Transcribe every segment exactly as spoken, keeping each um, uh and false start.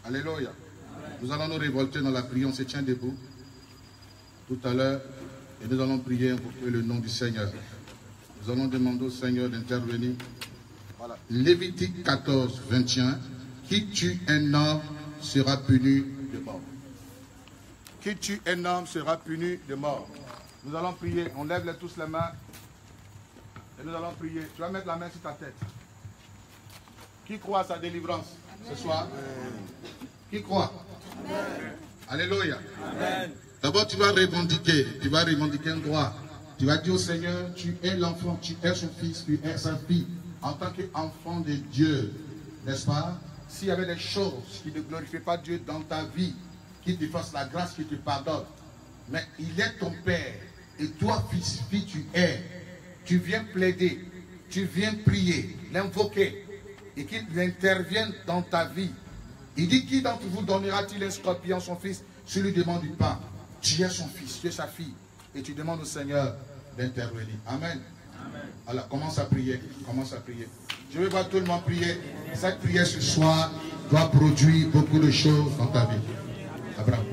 Alléluia. Nous allons nous révolter dans la prière. On se tient debout tout à l'heure et nous allons prier pour que le nom du Seigneur. Nous allons demander au Seigneur d'intervenir. Voilà. Lévitique quatorze, vingt et un. Qui tue un homme sera puni de mort. Qui tue un homme sera puni de mort. Nous allons prier. On lève les tous les mains. Et nous allons prier. Tu vas mettre la main sur ta tête. Qui croit à sa délivrance ce soir? Qui croit? Amen. Alléluia. D'abord, tu vas revendiquer. Tu vas revendiquer un droit. Tu vas dire au Seigneur, tu es l'enfant, tu es son fils, tu es sa fille. En tant qu'enfant de Dieu, n'est-ce pas? S'il y avait des choses qui ne glorifient pas Dieu dans ta vie, qui te fassent la grâce, qui te pardonne, mais il est ton Père, et toi, fils, fille, tu es, tu viens plaider, tu viens prier, l'invoquer, et qu'il intervienne dans ta vie. Il dit, qui d'entre vous donnera-t-il un scorpion, son fils, s'il lui demande du pain? Tu es son fils, tu es sa fille, et tu demandes au Seigneur d'intervenir. Amen. Amen. Alors, commence à prier, commence à prier. Je vais voir tout le monde prier. Cette prière ce soir doit produire beaucoup de choses dans ta vie. Abraham.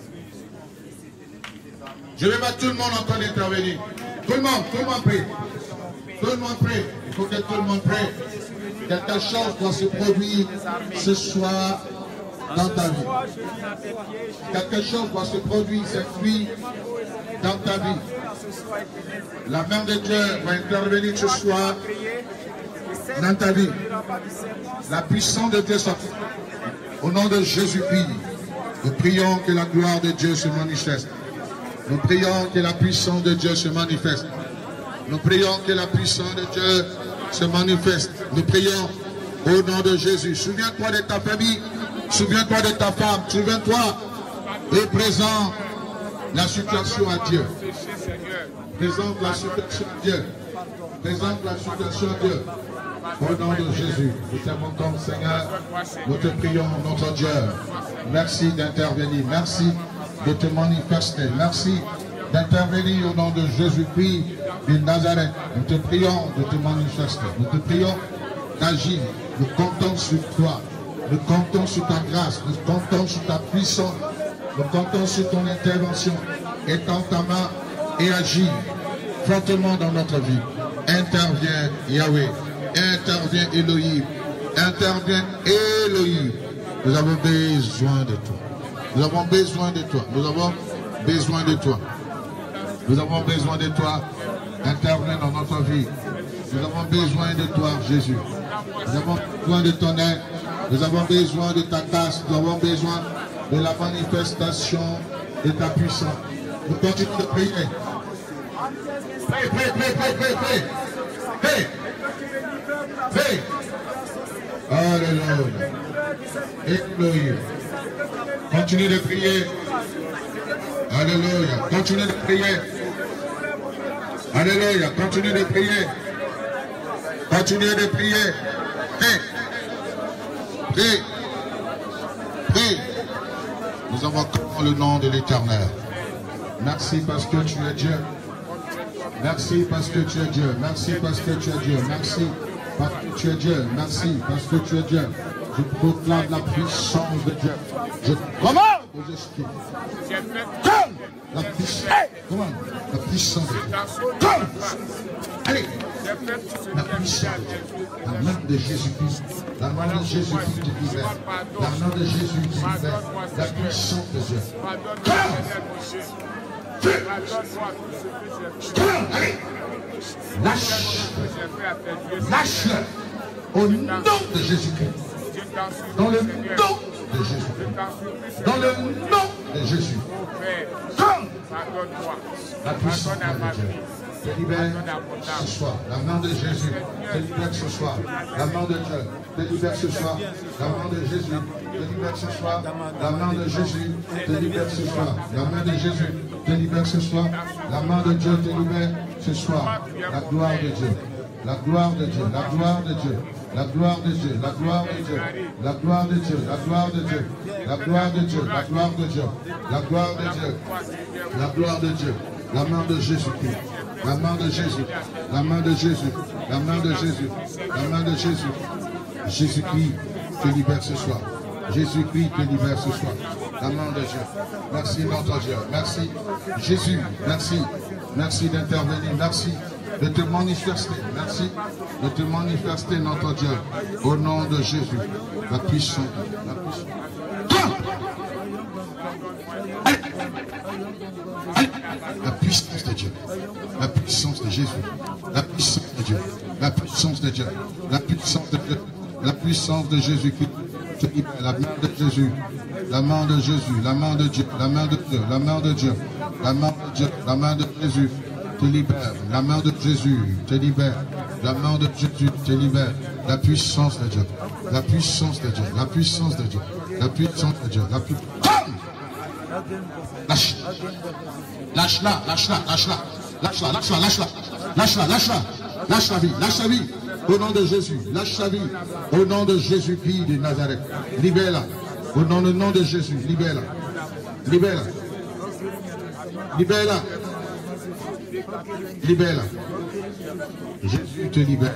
Je vais voir tout le monde en train d'intervenir. Tout le monde, tout le monde prie. Tout le monde prie. Il faut que tout le monde prie. Quelque chose doit se produire ce soir dans ta vie. Quelque chose doit se produire cette nuit dans ta vie. La main de Dieu va intervenir ce soir dans ta vie. La puissance de Dieu sortit. Au nom de Jésus-Christ, nous prions que la gloire de Dieu se manifeste. Nous prions que la puissance de Dieu se manifeste. Nous prions que la puissance de Dieu se manifeste. Nous prions au nom de Jésus. Souviens-toi de ta famille. Souviens-toi de ta femme. Souviens-toi et présente la situation à Dieu. Présente la situation à Dieu. Présente la situation à Dieu. Au nom de Jésus, nous t'aimons, Seigneur. Nous te prions, notre Dieu. Merci d'intervenir. Merci de te manifester. Merci d'intervenir au nom de Jésus-Christ de Nazareth. Nous te prions de te manifester. Nous te prions d'agir. Nous comptons sur toi. Nous comptons sur ta grâce. Nous comptons sur ta puissance. Nous comptons sur ton intervention. Étends ta main et agis fortement dans notre vie. Interviens, Yahweh. Interviens, Elohim. Interviens, Elohim. Nous avons besoin de toi. Nous avons besoin de toi. Nous avons besoin de toi. Nous avons besoin de toi. Interviens dans notre vie. Nous avons besoin de toi, Jésus. Nous avons besoin de ton aide. Nous avons besoin de ta grâce. Nous avons besoin de la manifestation de ta puissance. Nous continuons de prier. Prie, prie, prie, prie, prie, prie. Prie. Prie. Alléluia. Alléluia. Continuez de prier. Alléluia. Continuez de prier. Alléluia. Continuez de prier. Continuez de prier. Prie. Prie. Prie. Nous invoquons le nom de l'Éternel. Merci parce que tu es Dieu. Merci parce que tu es Dieu. Merci parce que tu es Dieu. Merci parce que tu es Dieu. Merci parce que tu es Dieu. Je proclame la puissance de Dieu. Je commande aux esprits. Comme la puissance. Comment? La puissance de Dieu. Comme. Allez. La puissance de Dieu. La main de Jésus-Christ. La main de Jésus-Christ qui libère. La main de Jésus qui libère. La puissance de Dieu. Comme. Allez. Lâche. Lâche-le. Au nom de Jésus-Christ. Dans le nom de Jésus. Dans le nom de Jésus. Comme la puissance de Dieu te libère ce soir. La main de Jésus te libère ce soir. La main de Dieu te libère ce soir. La main de Jésus te libère ce soir. La main de Jésus te libère ce soir. La main de Jésus te libère ce soir. La main de Dieu te libère ce soir. La gloire de Dieu. La gloire de Dieu. La gloire de Dieu. La gloire de Dieu, la gloire de Dieu, la gloire de Dieu, la gloire de Dieu, la gloire de Dieu, la gloire de Dieu, la gloire de Dieu, la gloire de Dieu, la main de Jésus-Christ, la main de Jésus, la main de Jésus, la main de Jésus, la main de Jésus. Jésus-Christ te libère ce soir. Jésus-Christ te libère ce soir. La main de Dieu. Merci notre Dieu. Merci Jésus. Merci. Merci d'intervenir. Merci de te manifester. Merci de te manifester notre Dieu. Au nom de Jésus. La puissance. La puissance. La puissance de Dieu, la puissance de Jésus, la puissance de Dieu, la puissance de Dieu, la puissance de Dieu, la puissance de Jésus-Christ, la main de Jésus, la main de Jésus, la main de Dieu, la main de Dieu, la main de Dieu, la main de Dieu, la main de Jésus te libère, la main de Jésus te libère, la main de Jésus te libère, la puissance de Dieu, la puissance de Dieu, la puissance de Dieu, la puissance de Dieu, la puissance. Lâche, lâche-la, lâche-la, lâche-la, lâche-la, lâche-la, lâche-la, lâche-la, lâche-la, lâche la vie, lâche la vie, au nom de Jésus, lâche la vie, au nom de Jésus-Christ de Nazareth, libère-la, au nom, au nom de Jésus, libère-la, libère-la, libère-la, libère-la, Jésus te libère,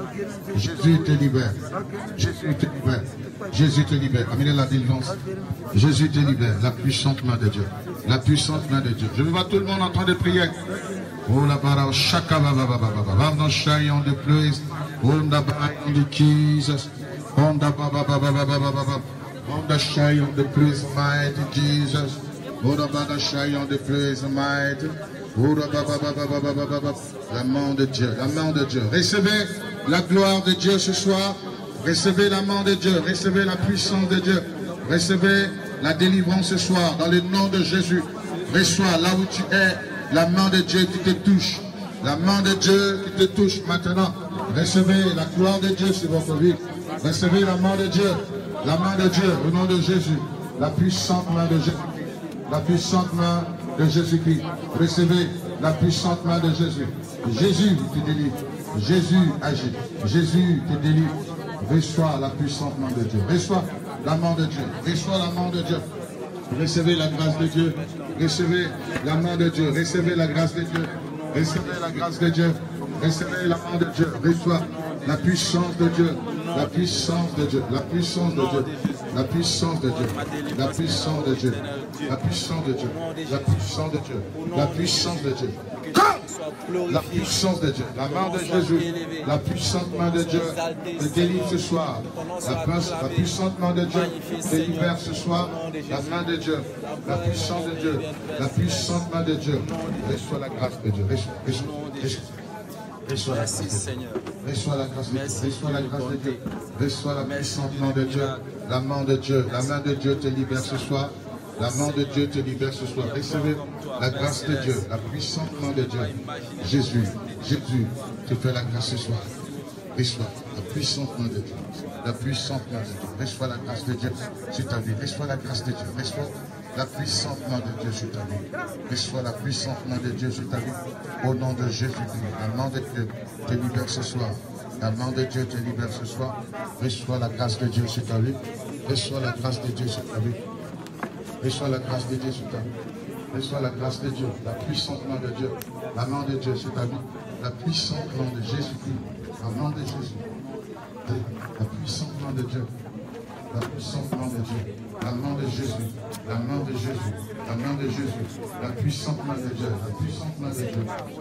Jésus te libère, Jésus te libère, Jésus te libère, amenez la délivrance, Jésus te libère, la puissante main de Dieu, la puissante main de Dieu. Je vois tout le monde en train de prier. Oh la bara, chaka ba ba ba ba ba ba, no shy on the place, on the bar on the keys, on the ba ba ba ba ba ba ba ba, on the shy on the place, mighty Jesus, oh the bara shy on the place, mighty, oh the ba ba ba ba ba ba ba ba, la main de Dieu, la main de Dieu. Recevez la gloire de Dieu ce soir, recevez la main de Dieu, recevez la puissance de Dieu, recevez la délivrance ce soir, dans le nom de Jésus. Reçois là où tu es, la main de Dieu qui te touche. La main de Dieu qui te touche maintenant. Recevez la gloire de Dieu sur votre vie. Recevez la main de Dieu. La main de Dieu au nom de Jésus. La puissante main de Jésus. La puissante main de Jésus-Christ. Recevez la puissante main de Jésus. Jésus te délivre. Jésus agit. Jésus te délivre. Reçois la puissante main de Dieu. Reçois la main de Dieu. Reçois la main de Dieu. Recevez la grâce de Dieu. Recevez la main de Dieu. Recevez la grâce de Dieu. Recevez la grâce de Dieu. Recevez la main de Dieu. Reçois la puissance de Dieu. La puissance de Dieu. La puissance de Dieu. La puissance de Dieu. La puissance de Dieu. La puissance de Dieu. La puissance de Dieu. La puissance de Dieu. La puissance de Dieu, la main de Jésus, la puissante main de Dieu te délivre ce soir. La, la puissante main de Dieu te libère ce soir. La main de Dieu, la puissance de Dieu, la puissante main de Dieu. Reçois la grâce de Dieu. Reçois, reçois, reçois. Reçois la grâce de Dieu. Reçois la grâce de Dieu. Reçois la grâce de Dieu. Reçois la puissante main de Dieu. La main de Dieu, la main de Dieu te libère ce soir. La main de Dieu te libère ce soir. Recevez la grâce de Dieu, la puissante main de Dieu. Jésus, Jésus te fait la grâce ce soir. Reçois la puissante main de Dieu. La puissante main de Dieu. Reçois la grâce de Dieu sur ta vie. Reçois la grâce de Dieu. Reçois la puissante main de Dieu sur ta vie. Reçois la puissante main de Dieu sur ta vie. Au nom de Jésus-Christ, la main de Dieu te libère ce soir. La main de Dieu te libère ce soir. Reçois la grâce de Dieu sur ta vie. Reçois la grâce de Dieu sur ta vie. Reçois la grâce de Dieu sur ta vie. Reçois la grâce de Dieu, la puissante main de Dieu, la main de Dieu sur ta vie, la puissante main de Jésus-Christ, la main de Jésus, la puissante main de Dieu, la puissante main de Dieu, la main de Jésus, la main de Jésus, la main de Jésus, la puissante main de Dieu, la puissante main de Dieu,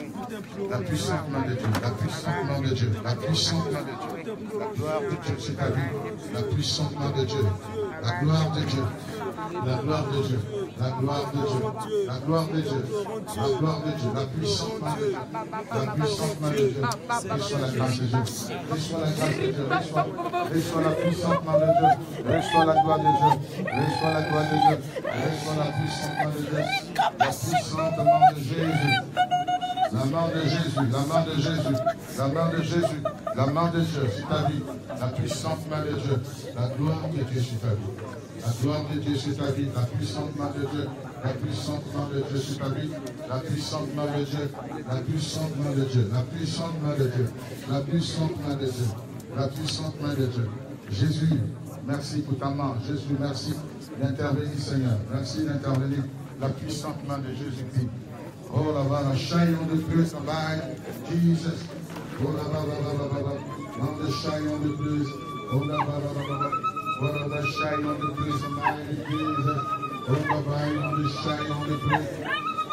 la puissante main de Dieu, la puissante main de Dieu, la puissante main de Dieu, la gloire de Dieu sur ta vie, la puissante main de Dieu, la gloire de Dieu, la gloire de Dieu, la gloire de Dieu, la gloire de Dieu, la gloire de Dieu, la puissante main de Dieu, la puissante main de Dieu, reçois la grâce de Dieu, reçois la grâce de Dieu, reçois, reçois la puissante main de Dieu, reçois la gloire de Dieu, reçois la gloire de Dieu, reçois la puissante main de Dieu, la puissante main de Jésus. La main de Jésus, la main de Jésus, la main de Jésus, la main de Dieu sur ta vie, la puissante main de Dieu, la gloire de Dieu sur ta vie, la gloire de Dieu sur ta vie, la puissante main de Dieu, la puissante main de Dieu sur ta vie, la puissante main de Dieu, la puissante main de Dieu, la puissante main de Dieu, la puissante main de Dieu, la puissante main de Dieu. Jésus, merci pour ta main. Jésus, merci d'intervenir, Seigneur. Merci d'intervenir, la puissante main de Jésus-Christ. Oh la va la shine on the place of life, Jesus. Oh la va la va la va la, on the shine on the place. Oh la va la va la va. What of the shine on the place of my Jesus? What of I on the shine on the place?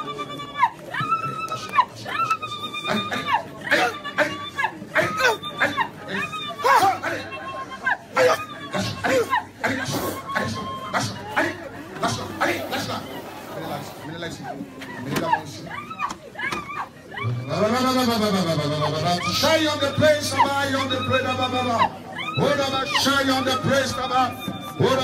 Shine on the place, I on the place, what about shine on the place, what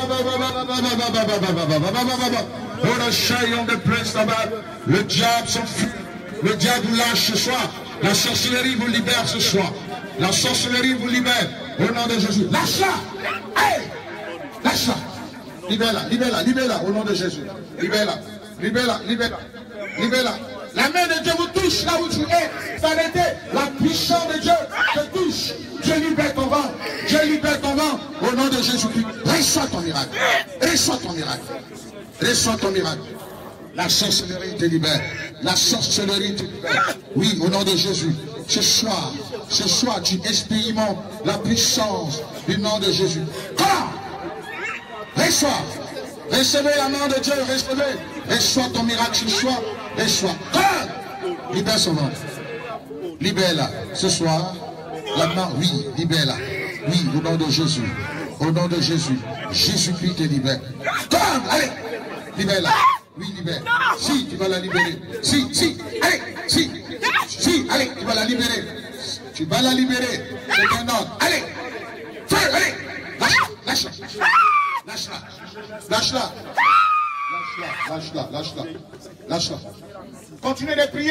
about shine on the place, le diable s'enfuit, le diable vous lâche ce soir, la sorcellerie vous libère ce soir, la sorcellerie vous libère, au nom de Jésus, lâche-la, hey, lâche-la, libère-la, libère-la, libère-la, au nom de Jésus, libère-la, libère-la, libère-la, libère-la. La main de Dieu vous touche là où tu es. S'arrêtez. La puissance de Dieu te touche. Dieu libère ton vent. Dieu libère ton vent. Au nom de Jésus-Christ. Reçois ton miracle. Reçois ton miracle. Reçois ton miracle. La sorcellerie te libère. La sorcellerie te libère. Oui, au nom de Jésus. Ce soir, ce soir, tu expérimentes la puissance du nom de Jésus. Quoi? Reçois. Recevez la main de Dieu. Recevez. Reçois ton miracle ce soir. Reçois. Libère son ventre. Libère-la. Ce soir, la main, oui, libère-la. Oui, au nom de Jésus. Au nom de Jésus. Jésus-Christ te libère. Comme, allez, libère-la. Oui, libère. Si, tu vas la libérer. Si, si, allez, si, si, allez, tu vas la libérer. Tu vas la libérer. C'est un ordre. Allez, feu, allez, lâche-la, lâche-la, lâche-la, lâche-la. Lâche-la, lâche-la, lâche-la, lâche-la. Continuez de prier.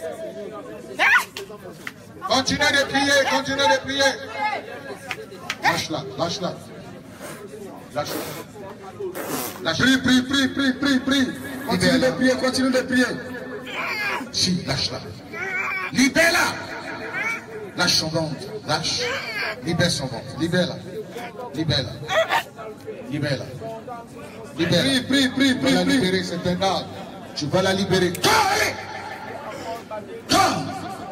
Continuez de prier, continuez de prier. Lâche-la, lâche-la. Lâche-la. Prie, prie, prie, prie, prie, prie. Continuez de prier, continuez de prier. Si, lâche-la. Libère-la. Lâche son ventre, lâche. Libère son ventre, libère-la. Libère-la. Libère-la. Libère. Prie, prie, prie, prie, prie. Libérer, c'est un ordre. Tu vas la libérer. Come, come.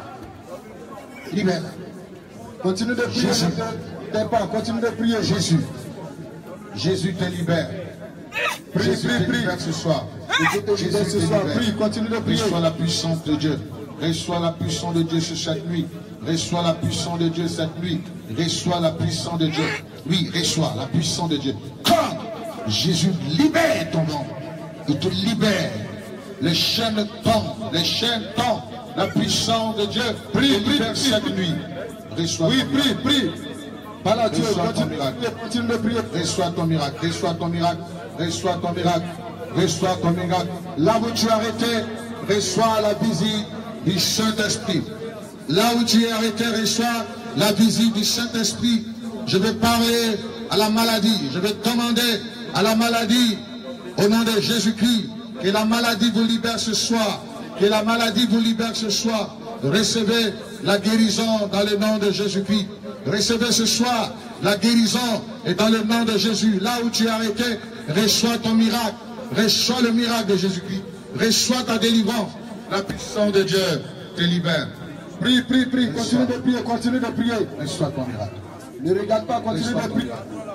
Libère. Continue de prier. Jésus. Pas, continue de prier. Jésus. Jésus te libère. Prie, Jésus prie, te prie. Libère ce soir. Jésus te ce soir. Prie, continue de prier. Reçois la puissance de Dieu. Reçois la puissance de Dieu sur cette nuit. Reçois la puissance de Dieu cette nuit. Reçois la puissance de Dieu. Oui, reçois la puissance de Dieu. Comme Jésus libère ton nom. Il te libère. Les chaînes tombent. Les chaînes tombent. La puissance de Dieu. Prie, prie, prie cette nuit. Reçois. Oui, prie, prie. Voilà Dieu. Continue de prier. Reçois ton miracle. Reçois ton miracle. Reçois ton miracle. Reçois ton miracle. Là où tu es arrêté, reçois la visite du Saint-Esprit. Là où tu es arrêté, reçois la visite du Saint-Esprit. Je vais parler à la maladie. Je vais demander à la maladie, au nom de Jésus-Christ, que la maladie vous libère ce soir. Que la maladie vous libère ce soir. Recevez la guérison dans le nom de Jésus-Christ. Recevez ce soir la guérison et dans le nom de Jésus. Là où tu es arrêté, reçois ton miracle. Reçois le miracle de Jésus-Christ. Reçois ta délivrance. La puissance de Dieu te libère. Prie, prie, prie. Continue de prier, continue de prier. Reçois ton miracle. Ne regarde pas, continue de prier.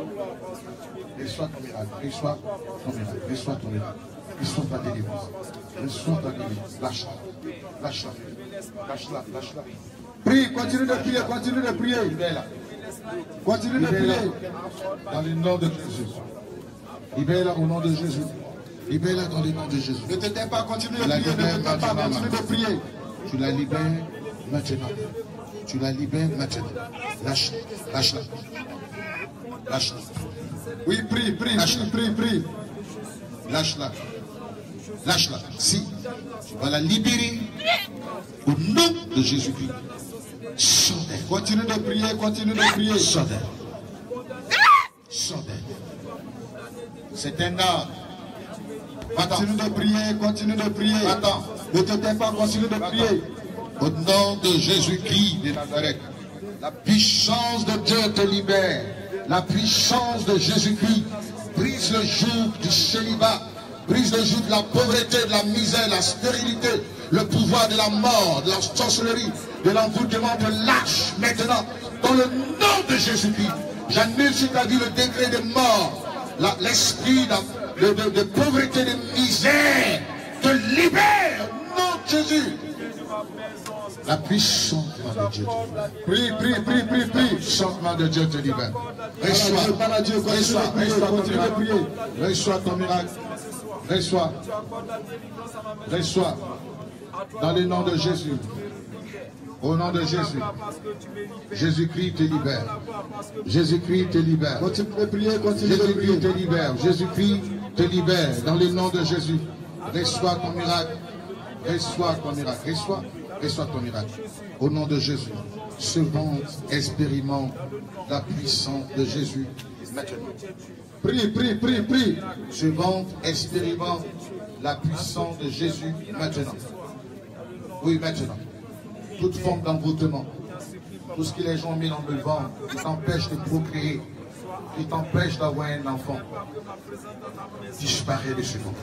Reçois ton miracle. Reçois ton miracle. Reçois ton miracle. Reçois ta délivrance. Reçois ta délivrance. Lâche-la. Lâche-la. Lâche-la. Lâche-la. Prie, continue de prier, continue de prier. Libère-la. Continue de prier. Dans le nom de Jésus. Libère-la au nom de Jésus. Libère-la dans le nom de Jésus. Ne te tais pas, continue de prier. Ne te tais pas, continue de prier. Tu la libères maintenant. Tu la libères maintenant. Lâche-la. Lâche-la. Lâche-la. Oui, prie, prie, prie, prie, prie. Lâche-la. Lâche-la. Si. Tu vas la libérer au nom de Jésus-Christ. Sors-d'elle. Continue de prier, continue de prier. Sors-d'elle. Sors-d'elle. C'est un ordre. Continue de prier, continue de prier. Attends. Ne te tais pas, continue de prier. Au nom de Jésus-Christ de Nazareth, la puissance de Dieu te libère. La puissance de Jésus-Christ brise le joug du célibat, brise le joug de la pauvreté, de la misère, de la stérilité, le pouvoir de la mort, de la sorcellerie, de l'envoûtement, de lâche maintenant. Dans le nom de Jésus-Christ, J'annule sur ta vie le degré de mort, l'esprit de, de, de, de pauvreté, de misère. Te libère, non Jésus. La puissance de Dieu. Prie, prie, prie, prie, prie. Puissantement de Dieu te libère. Reçois, reçois, reçois ton miracle. Reçois ton miracle. Reçois. Reçois. Dans le nom de Jésus. Au nom de Jésus. Jésus-Christ te libère. Jésus-Christ te libère. Continue de prier, continue de prier. Jésus-Christ te libère. Jésus-Christ te libère. Dans le nom de Jésus. Reçois ton miracle. Reçois ton miracle. Reçois. Reçois ton miracle. Au nom de Jésus. Ce monde expérimente la puissance de Jésus maintenant. Prie, prie, prie, prie. Ce monde expérimente la puissance de Jésus maintenant. Oui, maintenant. Toute forme d'envoûtement, tout ce que les gens ont mis dans le ventre, qui t'empêche de procréer, qui t'empêche d'avoir un enfant, disparaît de ce monde.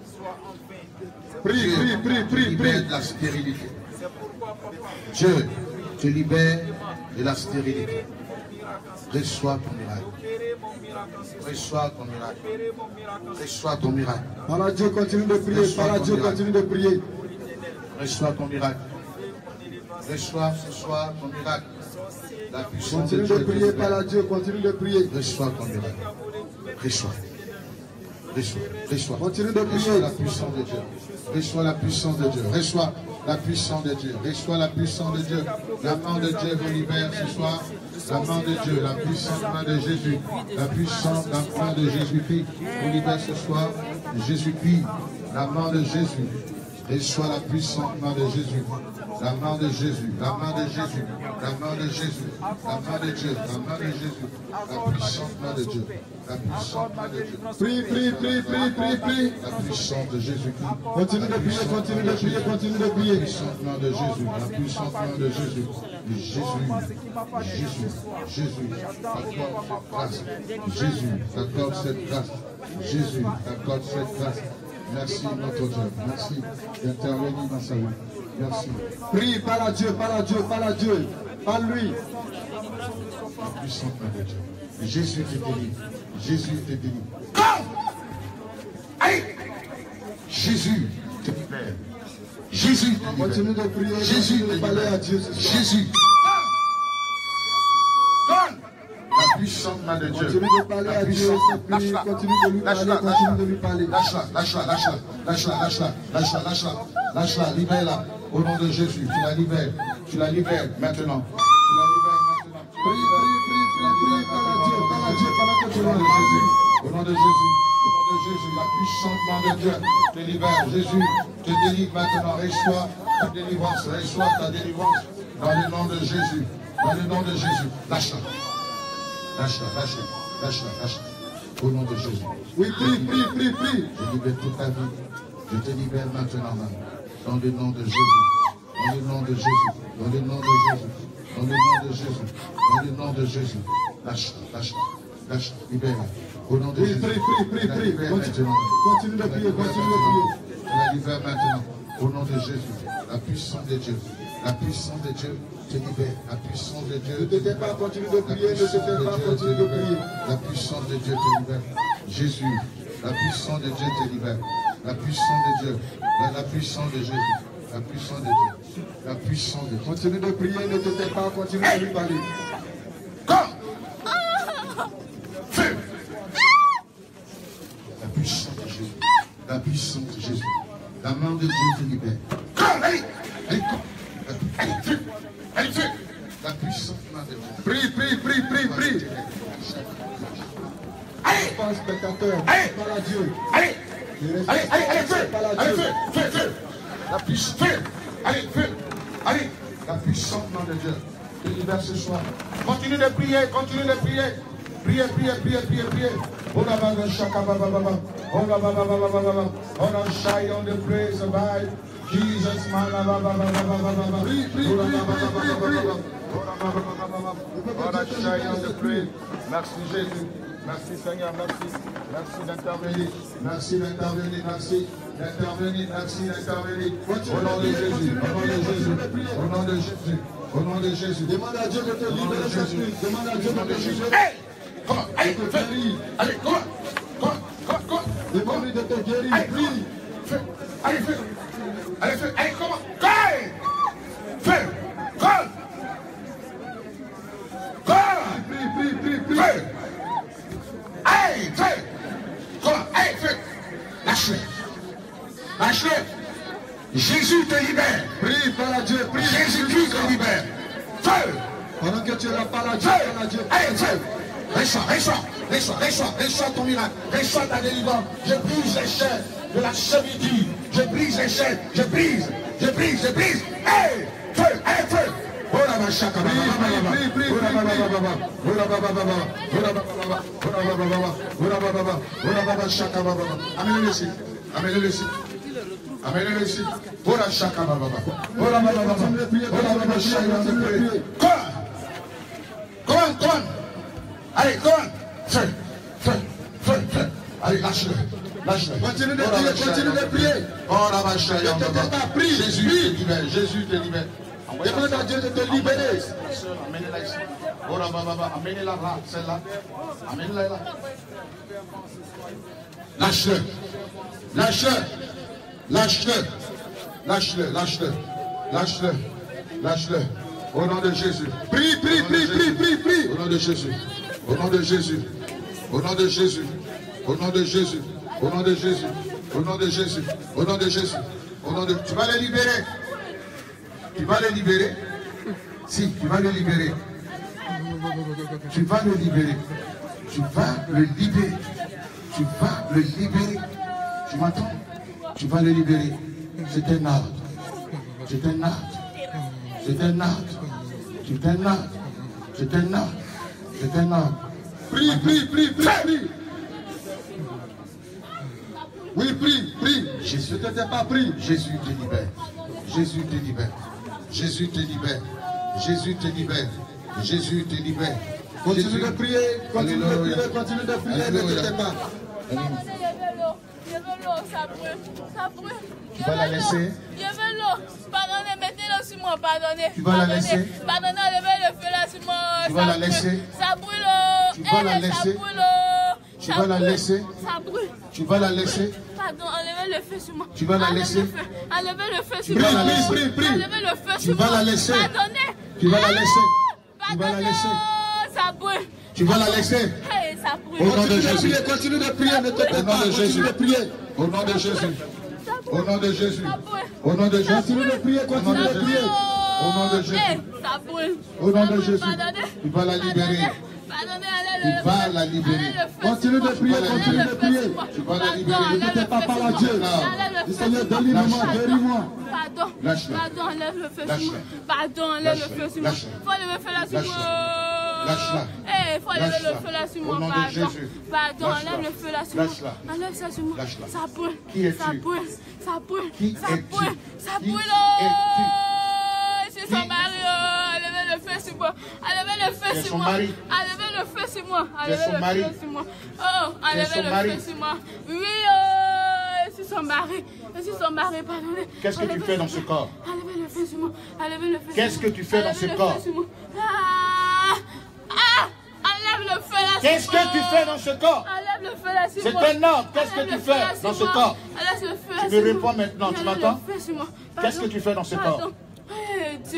Prie, prie, prie, prie, prie. De la stérilité. Dieu te libère de la stérilité. Reçois ton miracle. Reçois ton miracle. Reçois ton miracle. Par Dieu, continue de prier. Par Dieu, continue de prier. Reçois ton miracle. Reçois ce soir ton miracle. La puissance de Dieu. Continue de prier par Dieu, continue de prier. Reçois ton miracle. Reçois. Reçois. Reçois. Continue de prier. Reçois la puissance de Dieu. Reçois la puissance de Dieu. Reçois la puissance de Dieu. Reçois la puissance de Dieu. La main de Dieu vous libère ce soir. La main de Dieu, la puissante main de Jésus. La puissante main de Jésus-Christ vous libère ce soir. Jésus-Christ, la main de Jésus. Reçois la puissante main de Jésus. La main de Jésus, la main de Jésus, la main de Jésus, la main de Dieu, la main de Jésus, la puissante main de Dieu, la puissante main de Dieu. Prie, prie, prie, prie, prie, prie. La puissance de Jésus-Christ. Continue de prier, continue de prier, continue de prier. La puissante main de Jésus, la puissante main de Jésus. Jésus, Jésus, Jésus, accorde cette grâce. Jésus, accorde cette grâce. Jésus, accorde cette grâce. Merci notre Dieu, merci d'intervenir dans sa vie. Merci. Prie, parle à Dieu, parle à Dieu, parle à Dieu. Parle lui. La puissante main de Dieu. Jésus te délivre. Jésus te délivre. Allez. Jésus te libère. Jésus te libère. Continue de prier. Jésus te parler à Dieu. Jésus. La puissante main de Dieu. Continue de parler à Dieu. Continue de lui parler. Continue de lui parler. Lâche-la, lâche-la, lâche-la, lâche-la, lâche-la, lâche-la, lâche-la, lâche-la, libère-la. Au nom de Jésus, tu la libères. Tu la libères maintenant. Tu la libères maintenant. Prie, prie, prie, prie, prie. Parle à Dieu, parle à Dieu, pendant que tu Au nom de Jésus, au nom de Jésus, au nom de Jésus, la puissante main de Dieu te libère. Jésus te délivre maintenant. Reçois ta délivrance, reçois ta délivrance. Dans le nom de Jésus, dans le nom de Jésus, lâche-la. Lâche-la, lâche-la, lâche-la, lâche-la. Au nom de Jésus. Oui, prie, prie, prie, prie. Je libère toute ta vie. Je te libère maintenant. Dans le nom de Jésus. Dans le nom de Jésus. Dans le nom de Jésus. Dans le nom de Jésus. Dans le nom de Jésus. Lâche-la, lâche-la, lâche-la. Libère-la. Au nom de Oui, Jésus. prie, prie, prie, prie. Continue, continue de prier, continue de prier. Je la libère maintenant. Au nom de Jésus. La puissance de Dieu. La puissance de Dieu te libère. La puissance de Dieu. Ne te tais pas, continue de prier. Ne te tais pas, continue de prier. La puissance de Dieu te libère. Jésus, la puissance de Dieu te libère. La puissance de Dieu. La, la puissance de Jésus. La puissance de Dieu. La puissance de Dieu. Continue de prier, ne te tais pas, continue de lui parler. Comme feu. La puissance de Jésus. La puissance de Jésus. La main de Dieu te libère. Comme, allez, allez, comme. Allez, feu. Allez, feu. La puissance main de Dieu. Prie, prie, prie, prie, prie. Allez, Pas spectateur, allez, parle à Dieu. allez, allez, allez, allez, feu, Parle à allez, Dieu. feu, feu, feu. La puissance, feu, allez, feu, allez. La puissante main de Dieu te libère ce soir. Continue de prier, continue de prier. Priez, priez, priez, priez, priez. Oh la baba, shaka baba baba. Oh la baba baba baba. Oh la shy on the praise of God. Jesus, man, la baba baba baba baba. Prie, prie, Oh la prie, baba prie, baba prie, baba. prie. Oh la baba baba baba. Oh la shy on the praise. Merci Jésus. Merci Seigneur, merci. Merci d'intervenir. Merci d'intervenir. Merci d'intervenir. Merci d'intervenir. Au nom de Jésus. Au nom de Jésus. Au nom de Jésus. Au nom de Jésus. Demande à Dieu de te libérer, Jésus. Demande à Dieu de te libérer. Hey! allez, fais. Allez, go, go, go, go. Demande-lui de te guérir, prie. Fais, allez, fais. Allez, fais, allez, comment? Go! Fais, go! Go! Prie, prie, prie, prie. Fais. Allez, fais. Comment? Allez, fais. Lâche-le. Lâche-le. Jésus te libère. Prie, parle à Dieu, prie. Jésus-Christ te libère. Feu. Pendant que tu es là, parle à Dieu, Feu. parle à Dieu. Allez, feu. Reçois, reçois, reçois, reçois, reçois ton miracle. Reçois ta délivrance. Je brise les chaînes de la servitude. Je brise les chaînes. Je brise, je brise, je brise. Hey, feu, hey, feu. Oh la vache, Prie, prie, prie, amenez-le ici, amenez-le ici, amenez-le ici. Oh la chaka baba, oh la baba baba, oh la baba chaka. Quoi? Comment, comment? Allez, comment? Feu, feu, feu, feu. Allez, lâche-le, lâche-le. Continue de prier, continue de prier. Oh la vache, Ne te tais pas, prie, Jésus te libère, Jésus te libère. demande à Dieu de te libérer. Amenez-la ici. Oh la baba, amenez-la là, celle-là. Amenez-la là. Lâche-le, lâche-le, lâche-le, lâche-le, lâche-le, lâche-le, lâche-le. Au nom de Jésus. Prie, prie, prie, prie, prie, prie. Au nom de Jésus. Au nom de Jésus. Au nom de Jésus. Au nom de Jésus. Au nom de Jésus. Au nom de Jésus. Au nom de Jésus. Au nom de... Tu vas les libérer. Tu vas les libérer. Si, tu vas les libérer. Tu vas le libérer. Tu vas le libérer. Tu vas le libérer. Tu m'entends? Tu vas le libérer. C'est un ordre. C'est un ordre. C'est un ordre. C'est un ordre. C'est un ordre. C'est un ordre. Prie, prie, prie, prie, prie. Oui, prie, prie. Jésus Ne te tais pas, prie. Jésus te libère. Jésus te libère. Jésus te libère. Jésus te libère. Jésus te libère. Continue de prier, continue de prier, continue de prier, ne te tais pas. Tu vas la laisser. Je veux l'eau. Pardonnez, mettez-le sur moi, pardonnez. Tu vas la laisser. Pardonnez, enlevez le feu là sur moi. Tu vas la laisser. Ça brûle. Tu vas la laisser. Ça brûle. Tu vas la laisser. Ça brûle. Tu vas la laisser. Pardon, enlevez le feu sur moi. Tu vas la Enlevez laisser. le feu. Enlevez le feu sur vas moi. la laisser. Prie, prie, prie. Enlevez le feu Tu sur vas moi. la laisser. Pardonnez. Tu vas la laisser. Tu vas la Pardonnez. laisser. Ça brûle. Tu vas la laisser. Hey, ça brûle. Au nom de Continue de Jésus. prier, continue de prier, ne te Au tais nom pas, de continue Jésus. de prier. Au nom de Jésus. Au nom de Jésus. Au nom de Jésus. Continue de prier, continue de prier. Au nom de Jésus. Hey, ça brûle. Au nom de Ça brûle. Jésus. Pardonnez. Tu vas la libérer. Pardonnez, Tu allez, vas la libérer. Continue de prier, continue de prier. Tu vas la libérer. Ne te tais pas, parle à Dieu. Le Seigneur, délivre-moi, guéris-moi. Pardon, Lâche-le. pardon, enlève le feu sur Lâche-le. moi. Pardon, enlève le Lâche-le. feu sur moi. Lâche-le. Faut enlever le feu là sur Lâche-le. moi. Lâche-la. Eh, faut enlever Lâche-la. le feu là sur Au moi. nom de Pardon, Jésus. pardon, Lâche-la. enlève le feu là sur moi. Lâche-la. Enlève ça sur moi. Lâche-la. Ça brûle. Qui es-tu? Ça brûle. Ça brûle. Qui Ça es-tu? brûle. Ça Qui brûle. es-tu? Oh, c'est son Qui- mari. Oh, enlevez le feu sur moi. Enlevez le feu Tu es sur son moi. mari. Enlevez le feu sur moi. Tu es son Enlevez mari. le feu sur moi. Oh, Tu es enlevez son le mari. feu sur moi. Oui, oh, je suis son mari. Je suis son mari, pardonnez. Qu'est-ce que tu Enlevez fais le dans feu. ce corps? Enlevez le feu sur moi. Enlevez le feu sur Qu'est-ce moi. que tu fais dans Enlevez ce le corps? feu sur moi. Ah, ah, enlève le feu là sur Qu'est-ce moi. que tu fais dans ce corps? Enlève le feu là sur C'est moi. un ordre. Qu'est-ce que Enlève tu le feu là fais sur dans ce moi. corps? Enlève le feu là Tu sur me moi. réponds maintenant, tu Enlève m'entends? le feu sur moi. Qu'est-ce Pardon. que tu fais dans ce Pardon. corps? Eh Dieu,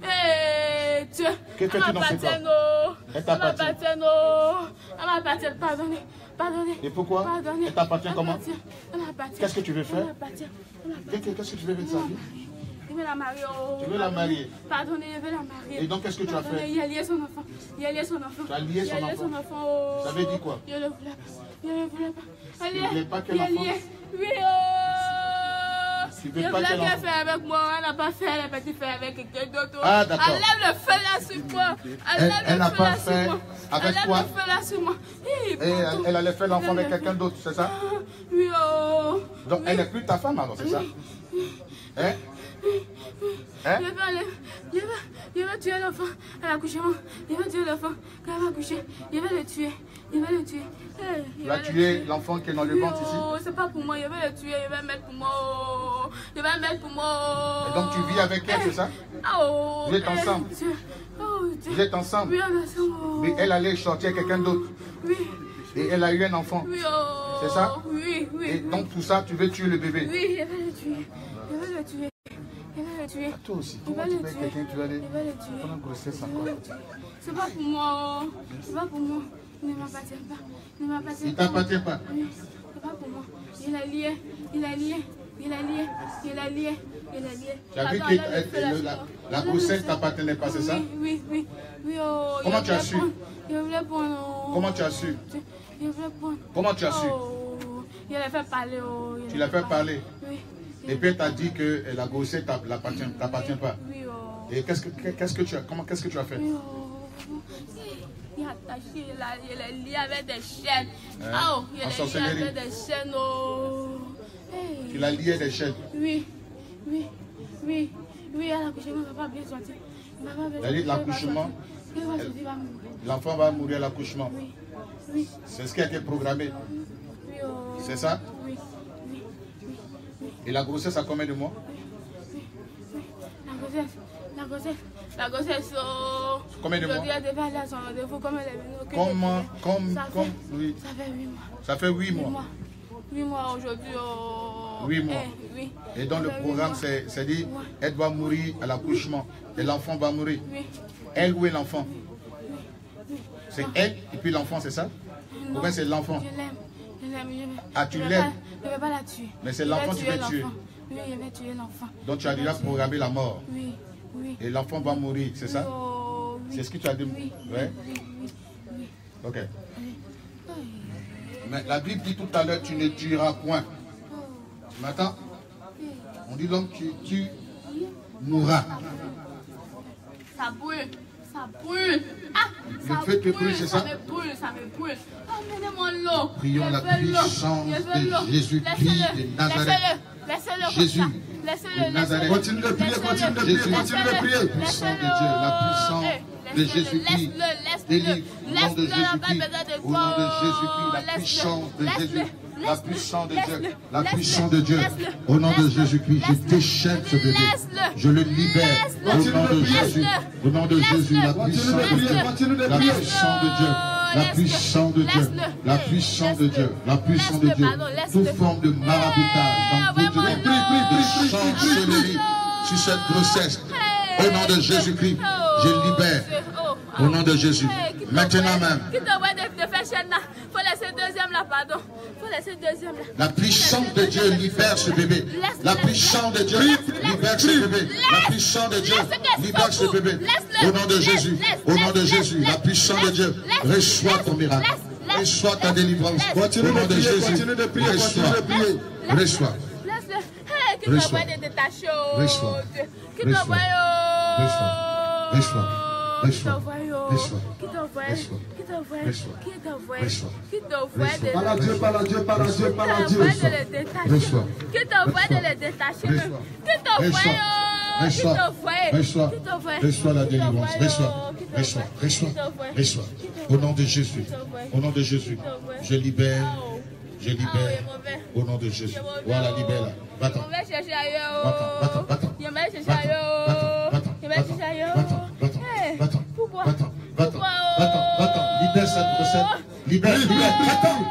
eh Dieu. Que fais-tu dans ce corps? Elle Elle t'appartient. m'appartient, oh. Elle m'appartient, pardonnez. Pardonnez. Et pourquoi? Pardonnez. Elle t'appartient comment? m'appartient, Elle m'appartient. Qu'est-ce que tu veux faire? Elle m'appartient. Elle m'appartient. Qu'est-ce qu'est-ce que tu veux avec sa vie? Je veux la marier. Oh. Tu veux la Pardonnez. marier? Pardonnez, je veux la marier. Et donc, qu'est-ce que tu as Pardonnez, fait? Il a lié son enfant. Il a lié son enfant. Tu as lié son Il a lié enfant. son enfant. Oh. Ça veut dire quoi? Je ne le voulais pas. Je ne le voulais pas. Elle Tu est- voulais pas quel il a enfant? lié. Oui, oh. Tu veux Je pas voulais quel qu'elle enfant? fait avec moi. Elle n'a pas fait. Elle a petit fait avec quelqu'un d'autre. Ah, d'accord. Enlève le feu là sur moi. Elle- Enlève elle le n'a feu pas là sur fait moi. avec Enlève toi? le feu là sur moi. Hi, Et elle, pardon. elle allait faire l'enfant avec Enlève le quelqu'un feu. d'autre, c'est ça? Ah, oui, oh. Donc elle n'est plus ta femme alors, c'est ça? Hein? Hein? Je vais aller, je vais, je vais tuer l'enfant à l'accouchement. Je vais tuer l'enfant quand elle va accoucher. Je vais le tuer. Je vais le tuer. Eh, je Tu vas vais le tuer l'enfant qui est dans le Oui, ventre ici? oh, c'est pas pour moi. Je vais le tuer. Je vais le mettre pour moi. Oh. Je vais le mettre pour moi. Oh. Et donc tu vis avec elle, c'est ça? Ah, oh. Vous êtes Eh, ensemble? Dieu. Oh, Dieu. Vous êtes ensemble? Oui, on est ensemble. Oh. Mais elle allait sortir quelqu'un d'autre. Oui. Et elle a eu un enfant. Oui, oh. C'est ça? Oui, oui. Et donc tout ça, tu veux tuer le bébé? Oui, je vais le tuer. Je vais le tuer. Je vais le tuer. Toi aussi, Je comment vais tu le veux tuer. quelqu'un, tu vas aller Je vais le tuer. prendre une grossesse Je encore? vais le tuer. C'est pas pour moi. C'est pas pour moi. Ne m'appartient pas. Ne m'appartient pas. Il t'appartient pas? Oui, c'est pas pour moi. Il a lié. Il a lié. Il a lié. Il a lié. Il a lié. Tu as vu Attends, que là, euh, le feu, là, le- c'est la, bon. la Là, le grossesse feu. t'appartenait pas, c'est ça? Oui, oui, oui. Oui, oh, Comment je tu as voulais su? prendre- Je voulais prendre. Comment tu as su? Je voulais prendre. Comment tu as su? Oh, il l'a fait parler. Oh, il Tu l'a l'as fait parler? Oui. Et puis elle t'a dit que la grossesse t'appartient t'appartient pas. Oui, oh. Et qu'est-ce que qu'est-ce que tu as comment qu'est-ce que tu as fait? Oui, oh. Il est attaché, il, a, il est lié avec des chaînes. Hein? Oh, il En est sorcellerie. lié avec des chaînes. Oh. Hey. Tu l'as lié des chaînes. Oui, oui, oui, oui, à l'accouchement, il ne va pas bien sortir. Il va pas bien Elle dit sortir, l'accouchement, il va sortir, il va mourir. l'enfant va mourir à l'accouchement. Oui, oui, C'est ce qui a été programmé. oui, oh. C'est ça? Oui, oui, oui, oui, Et la grossesse a combien de mois? oui, oui. La grossesse, la grossesse, la grossesse, oh. Combien de mois? Aujourd'hui, elle devait aller à son rendez-vous, comme elle est venue au Québec. Comment comme Ça comme fait, oui. ça fait huit mois. Ça fait huit Huit mois. mois. Huit mois aujourd'hui. Oh. Huit mois. Eh, oui. Et dans Ça le fait huit programme, mois. c'est c'est dit, Ouais. elle doit mourir à l'accouchement. Et l'enfant va mourir. Oui. Elle ou est l'enfant? C'est elle et puis l'enfant, c'est ça? Ou Non, bien c'est l'enfant? Je l'aime. Je l'aime. Je l'aime. Ah, tu Je vais l'aimes? pas- Je ne vais pas la tuer. Mais c'est Je vais l'enfant que tu veux l'enfant. tuer. Oui, je vais tuer l'enfant. Donc tu as Je vais déjà tuer. programmé la mort. Oui, oui. Et l'enfant va mourir, c'est ça? Oh, oui. C'est ce que tu as dit? Oui, Ouais. oui, oui, oui. Ok. Oh. Mais la Bible dit tout à l'heure, tu ne tueras point. Maintenant, on dit l'homme qui tue mourra. Ça brûle, ça brûle. Ah, ça feu te brûle, brûle, c'est ça ça? me brûle, ça me brûle. Amenez-moi l'eau. Prions Je la veux l'eau. puissance Je veux de l'eau. Jésus-Christ Laissez-le, de Nazareth. Laissez-le, laissez-le. Jésus comme ça. Laissez-le, de Nazareth. laissez-le. Continue de prier, Laissez-le. continue de prier, Jésus. continue de prier. La puissance de Dieu, la puissance Eh, de laisse-le, Jésus-Christ. laisse-le, Délivre au nom de laisse-le, laisse-le, Jésus-Christ. la bête de Au nom de corps. Jésus-Christ, la Laisse-le, puissance de laisse-le, Jésus. La laisse-le, puissance de laisse-le, Dieu. La laisse-le, puissance de Dieu. laisse-le, Au nom de laisse-le, Jésus-Christ, je laisse-le, déchaîne ce bébé. laisse-le, Je le libère. laisse-le, Au nom de Jésus. laisse-le, Au nom de Jésus, la laisse-le, puissance de Continue de Dieu. prier, continue de La prier. puissance de Dieu. La Laisse-le, puissance de Dieu. laisse-le, La puissance de Dieu. La puissance de laisse-le, Dieu. pardon, laisse-le. Toute forme de maraboutage, Ah, dans toute vraiment, de non. chancellerie sur cette grossesse. Au nom de Jésus-Christ, je libère. Au nom de Jésus. Maintenant même. Qui t'envoie de, de faire chaîne là? Faut laisser deuxième là, pardon. Faut laisser deuxième là. La puissance de Dieu libère ce bébé. La puissance de Dieu libère ce bébé. La puissance de Dieu libère ce bébé. Au nom de Jésus. Au nom de Jésus. La puissance de Dieu. Reçois ton miracle. Reçois ta délivrance. Au Continue nom de de prier, Jésus. continue de prier, Reçois. continue de prier. Reçois. Laisse-le. Hey, qui Reçois. t'envoie des détachés. oh, Reçois. Dieu. Qui Reçois. t'envoie. oh, Reçois. Reçois. Qui Reçois. t'envoie. oh, Reçois. Qui t'envoie. Reçois. Qui t'envoie. Reçois. Qui t'envoie. Reçois. Qui t'envoie de Parle à Dieu, parle à Dieu, parle à Dieu, parle à Dieu. t'envoie de les détacher. Reçois. Qui t'envoie de Reçois. les détacher. Reçois. Qui t'envoie. Reçois. oh, Qui Reçois. t'envoie. Reçois. Qui t'envoie. Reçois la Qui délivrance. t'envoie, Reçois. oh, qui Reçois. t'envoie. Reçois. Qui t'envoie. Reçois. Qui t'envoie. Au nom de Jésus. Qui t'envoie. Au nom de Jésus. Qui t'envoie. Je libère. Oh. Je Ah, libère. il est mauvais. Au nom de Jésus. Il est mauvais, Voilà, oh. libère-la. Va-t'en. On va chercher ailleurs. Va-t'en, va-t'en, va-t'en. Il va chercher Va-t'en, ailleurs. va-t'en, va-t'en, Il va va-t'en, chercher ailleurs. va-t'en, va-t'en, Hey, va-t'en, pourquoi? va-t'en, va-t'en, Pourquoi, oh? va-t'en, va-t'en. Libère cette grossesse. Libère, libère, va-t'en.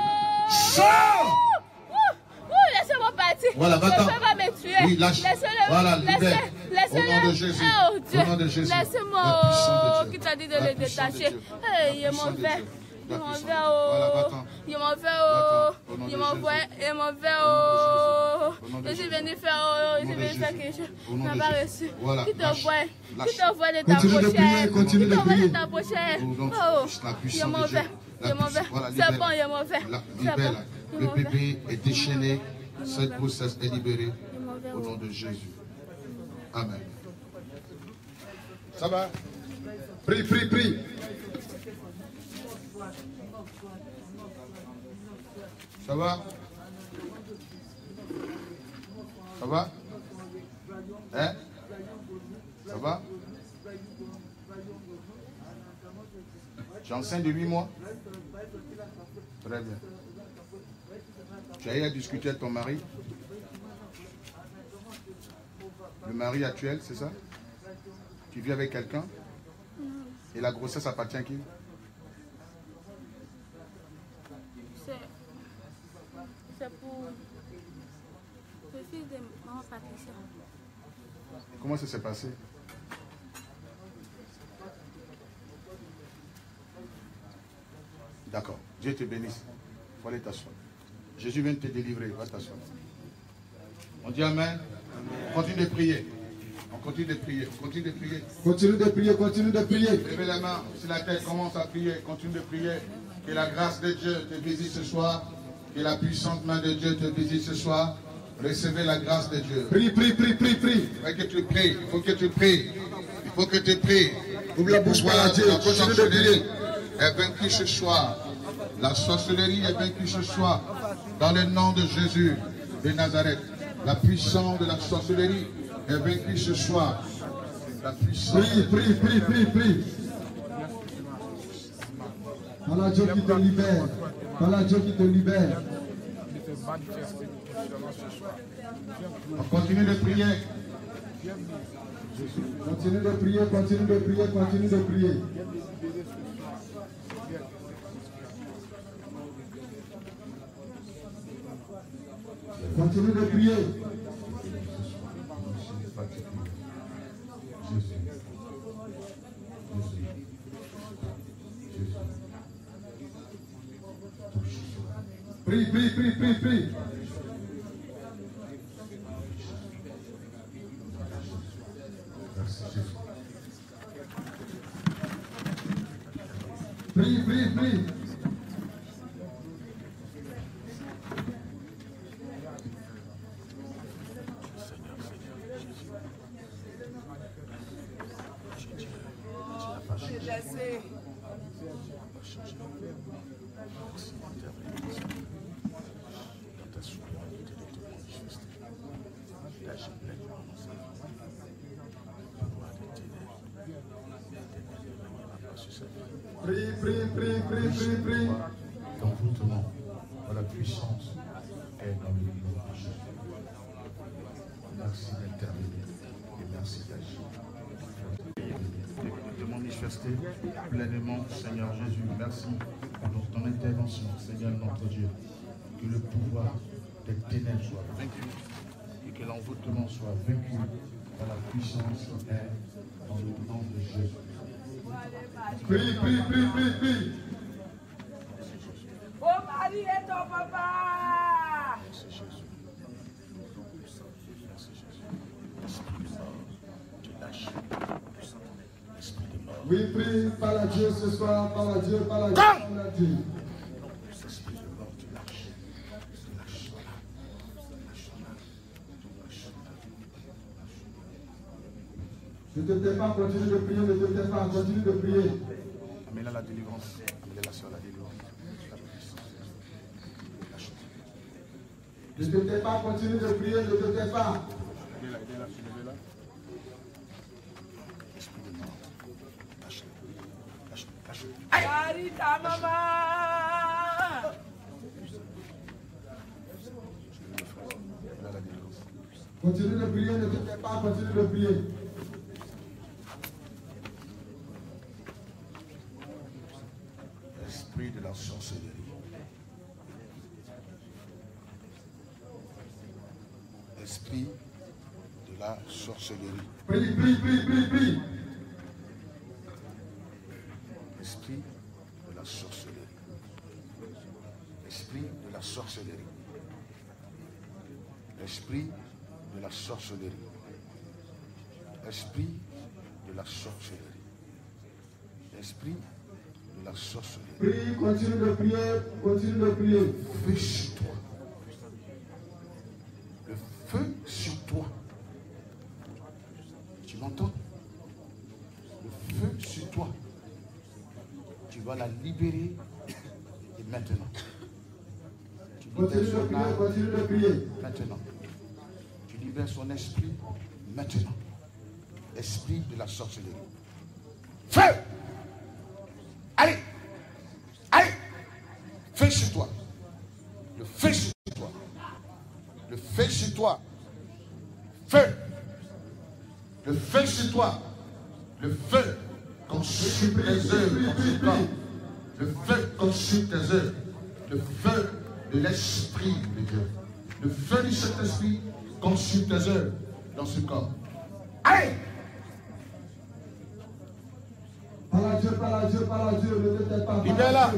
Sors! Ouh, ouh, laissez-moi partir. Voilà, va-t'en. Le feu va me tuer. Oui, lâche. Laissez-le. Voilà, laissez- libère. Laissez-le. Au nom de Jésus. Oh, Dieu. Au nom de Jésus. Laissez-moi. La puissance de oh, Dieu. Qui t'a dit de La le puissance de détacher? Dieu. Hey, il La m'en puissance de fait. Dieu. Il La m'en puissance. fait. Oh. Voilà, va-t'en. Il m'en fait. Va-t'en. Au Oh. nom de Il m'en Jésus. fait. Il m'en fait. Au nom de Oh. Jésus. Au nom de Je suis Jésus. venu faire. Oh. Je Au nom suis de venu faire Jésus. quelque chose. Au nom Tu n'as de pas Jésus. reçu. Voilà, Qui lâche. t'envoie? Lâche. Qui t'envoie de ta Continue de pochette? prier, continue Qui de t'envoie de prier. ta pochette? Au nom de Oh. la Il est puissance de mauvais. Dieu. Il est La mauvais. puissance. Voilà, C'est libère-la. bon, il est mauvais. La- C'est libère-la. bon. Il est Le mauvais. bébé est déchaîné. Cette mauvais. grossesse est libérée. Il est mauvais. Au nom de Jésus. Amen. Ça va? Prie, prie, prie. Ça va? Ça va? Hein? Ça va? Tu es enceinte de huit mois? Très bien. Tu as eu à discuter avec ton mari? Le mari actuel, c'est ça? Tu vis avec quelqu'un? Et la grossesse appartient à qui? Patricia. Comment ça s'est passé? D'accord. Dieu te bénisse. Il faut aller t'asseoir. Jésus vient de te délivrer. Va t'asseoir. On dit Amen. Amen. On continue de prier. On continue de prier. On continue de prier. Continue de prier. Continue de prier. Levez la main sur la tête. Commence à prier. Continue de prier. Que la grâce de Dieu te visite ce soir. Que la puissante main de Dieu te visite ce soir. Recevez la grâce de Dieu. Prie, prie, prie, prie, prie. Il faut que tu pries. Il faut que tu pries. Il faut que tu pries. Ouvre la bouche par Dieu. Continue de prier. Est vaincu ce soir. La sorcellerie est vaincue ce soir. Dans le nom de Jésus de Nazareth. La puissance de la sorcellerie est vaincue ce soir. La puissance. Prie, prie, prie, prie, prie. Voilà Dieu qui te libère. Voilà Dieu qui te libère. On continue de prier. Continue de prier, continue de prier, continue de prier. Continue de prier. Prie, prie, prie, prie, prie. Prie, prie, prie. Prie, prie, prie, prie, prie, prie. L'envoûtement de la puissance est dans le nom de Jésus. Merci d'intervenir et merci d'agir. De manifester pleinement, Seigneur Jésus. Merci pour ton intervention, Seigneur notre Dieu. Que le pouvoir des ténèbres soit vaincu et que l'envoûtement soit vaincu par la puissance qui est dans le nom de Jésus. Prie, prie, prie, prie, prie. Mon mari est ton papa. Merci Jésus. Merci Jésus. Esprit de mort. Oui, prie, parle à Dieu ce soir, parle à Dieu, parle à Dieu, parle à Dieu. Esprit de mort, tu lâches. Tu lâches. Ne te tais pas, continue de prier, ne te tais pas, continue de prier. Amène-la la délivrance. Amène-la sur la délivrance. Ne te tais pas, continue de prier, ne te tais pas. Aidez-la, aidez-la, soulevez-la. Esprit de mort. Lâche-le. Lâche-le, lâche-le. Marie, ta maman. Amène-la la délivrance. Continue de prier, ne te tais pas, continue de prier. Esprit de la sorcellerie. Esprit de la sorcellerie. Prie, prie, prie, prie, prie. Esprit de la sorcellerie. Esprit de la sorcellerie. Esprit de la sorcellerie. Esprit de la sorcellerie. Esprit de la sorcellerie. Prie, continue de prier, continue de prier. Feu sur toi. Le feu sur toi. Tu m'entends? Le feu sur toi. Tu vas la libérer et maintenant. Tu Continue libères de son prier, âme continue de prier. maintenant. Tu libères son esprit maintenant. Esprit de la sorcellerie. Feu! Allez! Allez! Feu sur toi. Le feu sur toi. Le feu sur toi. Feu! Le feu sur toi. Le feu consume les œuvres de ton corps. Le feu consume tes œuvres. Le feu de l'esprit de Dieu. Le feu du Saint-Esprit consume tes œuvres dans ce corps. Allez! Par la Dieu, par la Dieu, par la Dieu, ne t'étais pas. Libère-la.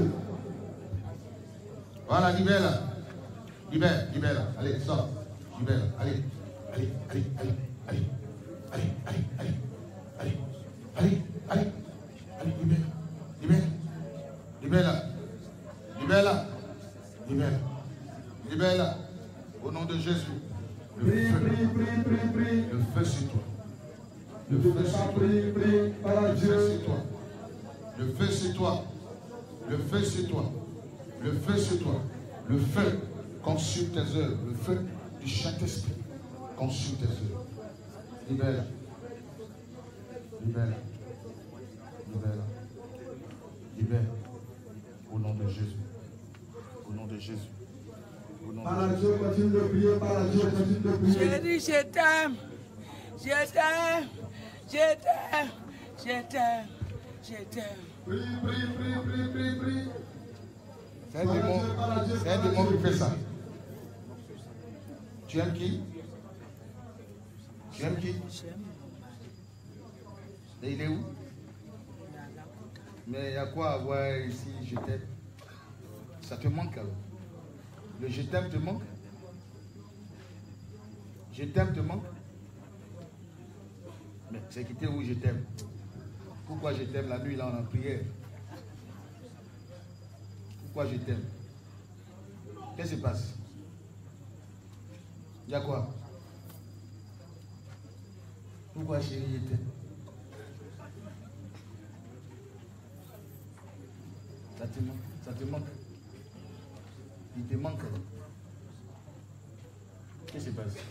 Voilà, libère-la. Libère, libère-la. Allez, sors. Libère-la. Allez, allez, allez, allez, allez, allez, allez, allez, allez, allez, allez, allez, libère, libère, libère-la. Libère-la. Libère-la. Libère-la. Au nom de Jésus. Le Prie, feu. prie, prie, prie, prie. Le feu sur toi. Ne Le feu t'étais sur pas, toi. prie, prie, par la Le feu Dieu. sur toi. Le feu sur toi. Le feu sur toi. Le feu sur toi. Le feu consume tes œuvres. Le feu du Saint-Esprit consume tes œuvres. Libère-la. Libère-la. Libère-la. Libère. Au nom de Jésus. Au nom de Jésus. Au nom Par de la Jésus. Dieu, continue de prier, par la Dieu, continue de prier. J'ai dit je t'aime. Je t'aime. Je t'aime. Je t'aime. Je t'aime. Prie, prie, prie, prie, prie, prie. C'est un démon, c'est un démon qui fait ça. Tu aimes qui? Tu aimes qui? Et il est où? Mais il y a quoi à voir ici, je t'aime? Ça te manque alors? Le je t'aime te manque? Je t'aime te manque? Mais c'est quitté où je t'aime? Pourquoi je t'aime la nuit là on a prière? Pourquoi je t'aime? Qu'est-ce qui se passe? Il y a quoi? Pourquoi chérie je t'aime? Ça te manque? Ça te manque? Il te manque? Qu'est-ce qui se passe?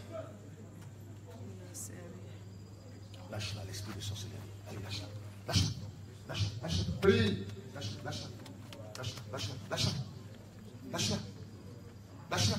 Lâche-la l'esprit de sorcellerie. Allez, lâche-la. Lâche-la. Lâche-la. Lâche-la. Prie. Lâche-la. Lâche-la. Lâche-la. Lâche-la. Lâche-la. Lâche-la. Lâche-la.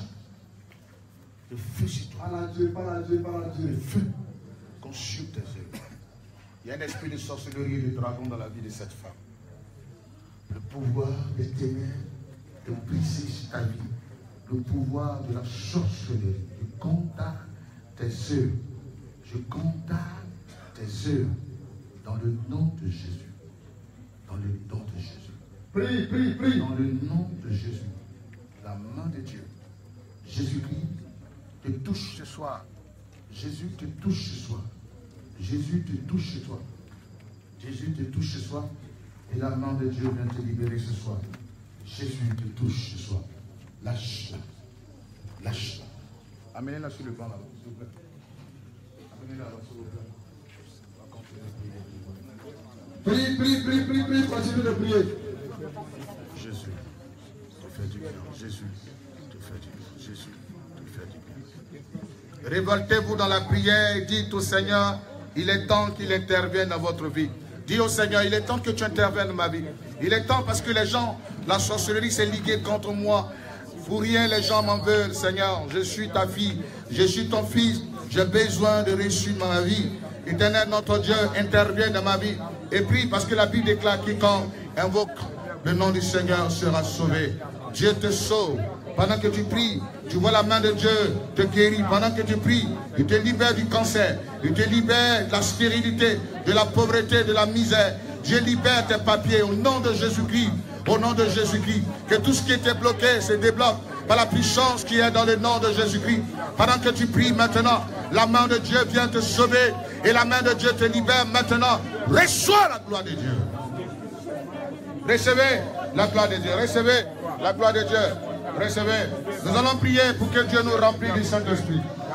Le feu sur toi. Par la Dieu, par la Dieu, par la Le Dieu. feu consume tes œuvres. Il y a un esprit de sorcellerie et de dragon dans la vie de cette femme. Le pouvoir des ténèbres est brisé sur ta vie. Le pouvoir de la sorcellerie. Je condamne tes œuvres. Je condamne tes œuvres dans le nom de Jésus. Dans le nom de Jésus. Prie, prie, prie. Dans le nom de Jésus. La main de Dieu. Jésus-Christ te touche ce soir. Jésus te touche ce soir. Jésus te touche chez toi. Jésus te touche ce soir. Et la main de Dieu vient te libérer ce soir. Jésus te touche ce soir. Lâche-la. Lâche-la. Amenez-la sur le banc là-bas, s'il vous plaît. Amenez-la là-bas sur le banc. On va continuer de prier. Prie, prie, prie, prie, prie, continue de prier. Jésus te fait du bien. Jésus te fait du bien. Jésus te fait du bien. Révoltez-vous dans la prière et dites au Seigneur, il est temps qu'il intervienne dans votre vie. Dis au Seigneur, il est temps que tu interviennes dans ma vie. Il est temps parce que les gens, la sorcellerie s'est liguée contre moi. Pour rien, les gens m'en veulent, Seigneur. Je suis ta fille, je suis ton fils. J'ai besoin de réussir dans ma vie. Éternel, notre Dieu, intervient dans ma vie. Et prie parce que la Bible déclare quiconque invoque le nom du Seigneur sera sauvé. Dieu te sauve. Pendant que tu pries, tu vois la main de Dieu te guérit. Pendant que tu pries, il te libère du cancer. Il te libère de la stérilité, de la pauvreté, de la misère. Dieu libère tes papiers au nom de Jésus-Christ. Au nom de Jésus-Christ. Que tout ce qui était bloqué se débloque par la puissance qui est dans le nom de Jésus-Christ. Pendant que tu pries maintenant, la main de Dieu vient te sauver. Et la main de Dieu te libère maintenant. Reçois la gloire de Dieu. Recevez la gloire de Dieu. Recevez la gloire de Dieu. Recevez. Nous allons prier pour que Dieu nous remplisse du Saint-Esprit.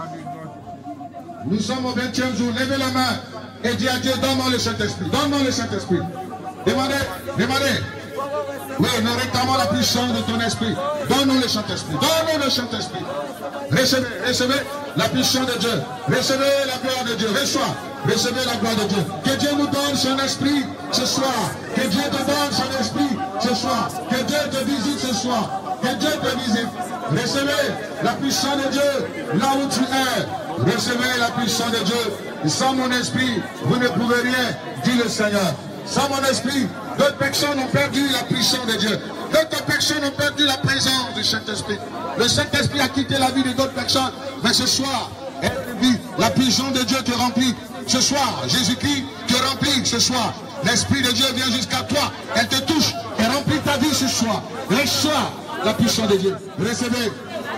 Nous sommes au vingtième jour. Levez la main et dis à Dieu, donne-moi le Saint-Esprit. Donne-moi le Saint-Esprit. Demandez, demandez. Oui, nous réclamons la puissance de ton esprit. Donne-nous le Saint-Esprit. Donne-nous le Saint-Esprit. Recevez, recevez la puissance de Dieu. Recevez la gloire de Dieu. Reçois. Recevez la gloire de Dieu. Que Dieu nous donne son esprit ce soir. Que Dieu te donne son esprit ce soir. Que Dieu te visite ce soir. Que Dieu te visite. Recevez la puissance de Dieu là où tu es. Recevez la puissance de Dieu. Sans mon esprit, vous ne pouvez rien, dit le Seigneur. Sans mon esprit, d'autres personnes ont perdu la puissance de Dieu. D'autres personnes ont perdu la présence du Saint-Esprit. Le Saint-Esprit a quitté la vie de d'autres personnes. Mais ce soir, La puissance de Dieu te remplit ce soir. Jésus-Christ te remplit ce soir. L'Esprit de Dieu vient jusqu'à toi. Elle te touche et remplit ta vie ce soir. Reçois la puissance de Dieu. Recevez.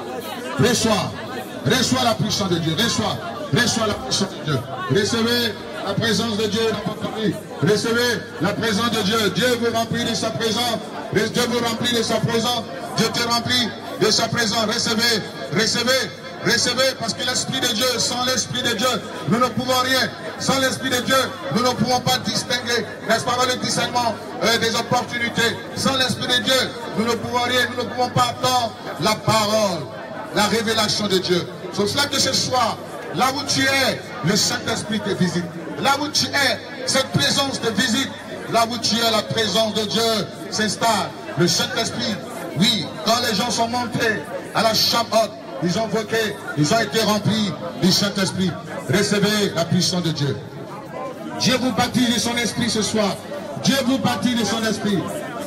Reçois. Reçois la puissance de Dieu. Reçois. Reçois la puissance de Dieu. Recevez la présence de Dieu dans votre vie. Recevez la présence de Dieu. Dieu vous remplit de sa présence. Dieu vous remplit de sa présence. Dieu te remplit de sa présence. Recevez. Recevez. Recevez, parce que l'Esprit de Dieu, sans l'Esprit de Dieu, nous ne pouvons rien. Sans l'Esprit de Dieu, nous ne pouvons pas distinguer, n'est-ce pas, le discernement euh, des opportunités. Sans l'Esprit de Dieu, nous ne pouvons rien, nous ne pouvons pas attendre la parole, la révélation de Dieu. C'est pour cela que ce soir, là où tu es, le Saint-Esprit te visite. Là où tu es, cette présence te visite. Là où tu es, la présence de Dieu s'installe. Le Saint-Esprit, oui, quand les gens sont montés à la chambre haute, ils ont voté, ils ont été remplis du Saint-Esprit. Recevez la puissance de Dieu. Dieu vous baptise de son esprit ce soir. Dieu vous baptise de son esprit.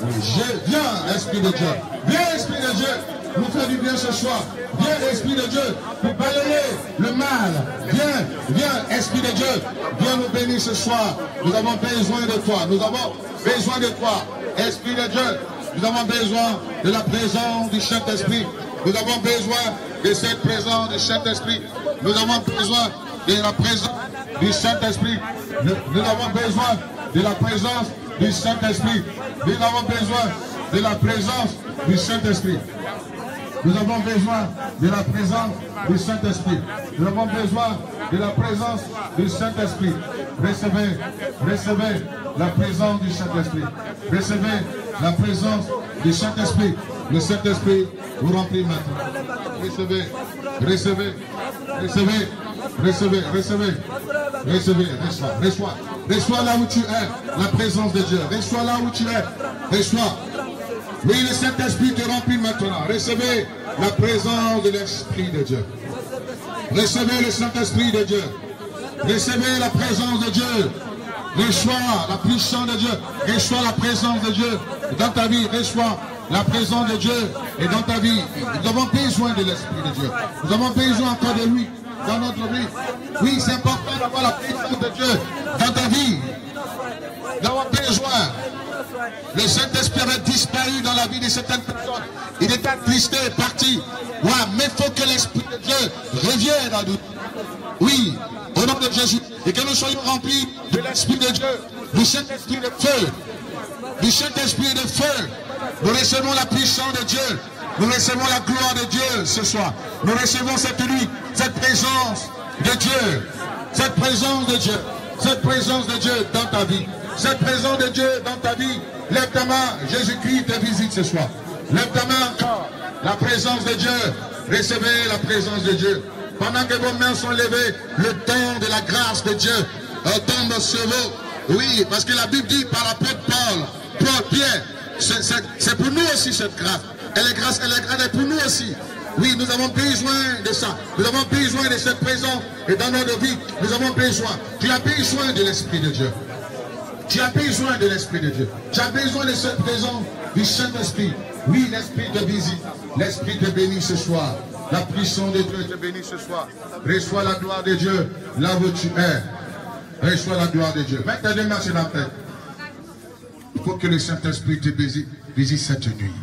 Je, viens, Esprit de Dieu. Viens, Esprit de Dieu, nous faire du bien ce soir. Viens, Esprit de Dieu, pour balayer le mal. Viens, viens, Esprit de Dieu, viens nous bénir ce soir. Nous avons besoin de toi. Nous avons besoin de toi, Esprit de Dieu. Nous avons besoin de la présence du Saint-Esprit. Nous avons besoin de cette présence du Saint-Esprit. Nous avons besoin de la présence du Saint-Esprit. Nous, nous avons besoin de la présence du Saint-Esprit. Nous avons besoin de la présence du Saint-Esprit. Nous avons besoin de la présence du Saint-Esprit. Nous avons besoin de la présence du Saint-Esprit. Recevez, recevez la présence du Saint-Esprit. Recevez la présence du Saint-Esprit. Le Saint-Esprit vous remplit maintenant. Recevez, recevez, recevez, recevez, recevez, recevez, reçois, reçois, reçois là où tu es, la présence de Dieu. Reçois là où tu es, reçois. Oui, le Saint-Esprit te remplit maintenant. Recevez la présence de l'Esprit de Dieu. Recevez le Saint-Esprit de Dieu. Recevez la présence de Dieu. Reçois la puissance de Dieu. Reçois la présence de Dieu dans ta vie. Reçois la présence de Dieu est dans ta vie. Nous avons besoin de l'Esprit de Dieu. Nous avons besoin encore de lui dans notre vie. Oui, c'est important d'avoir la présence de Dieu dans ta vie. Nous avons besoin. Le Saint-Esprit avait disparu dans la vie de certaines personnes. Il était attristé, parti. Ouais, mais il faut que l'Esprit de Dieu revienne à nous. Oui, au nom de Jésus. Et que nous soyons remplis de l'Esprit de Dieu. Du Saint-Esprit de feu. Du Saint-Esprit de feu. Nous recevons la puissance de Dieu. Nous recevons la gloire de Dieu ce soir. Nous recevons cette nuit, cette présence de Dieu. Cette présence de Dieu. Cette présence de Dieu dans ta vie. Cette présence de Dieu dans ta vie. Lève ta main. Jésus-Christ te visite ce soir. Lève ta main encore. La présence de Dieu. Recevez la présence de Dieu. Pendant que vos mains sont levées, le temps de la grâce de Dieu tombe sur vous. Oui, parce que la Bible dit par l'apôtre Paul, Paul, Pierre, c'est pour nous aussi cette grâce. Elle est grâce, elle est grâce pour nous aussi. Oui, nous avons besoin de ça. Nous avons besoin de cette présence. Et dans notre vie, nous avons besoin. Tu as besoin de l'Esprit de Dieu. Tu as besoin de l'Esprit de Dieu. Tu as besoin de cette présence du Saint-Esprit. Oui, l'Esprit te visite. L'Esprit te bénit ce soir. La puissance de Dieu te bénit ce soir. Reçois la gloire de Dieu là où tu es. Reçois la gloire de Dieu. Mets tes deux mains sur la tête. Il faut que le Saint-Esprit te visite, visite cette nuit.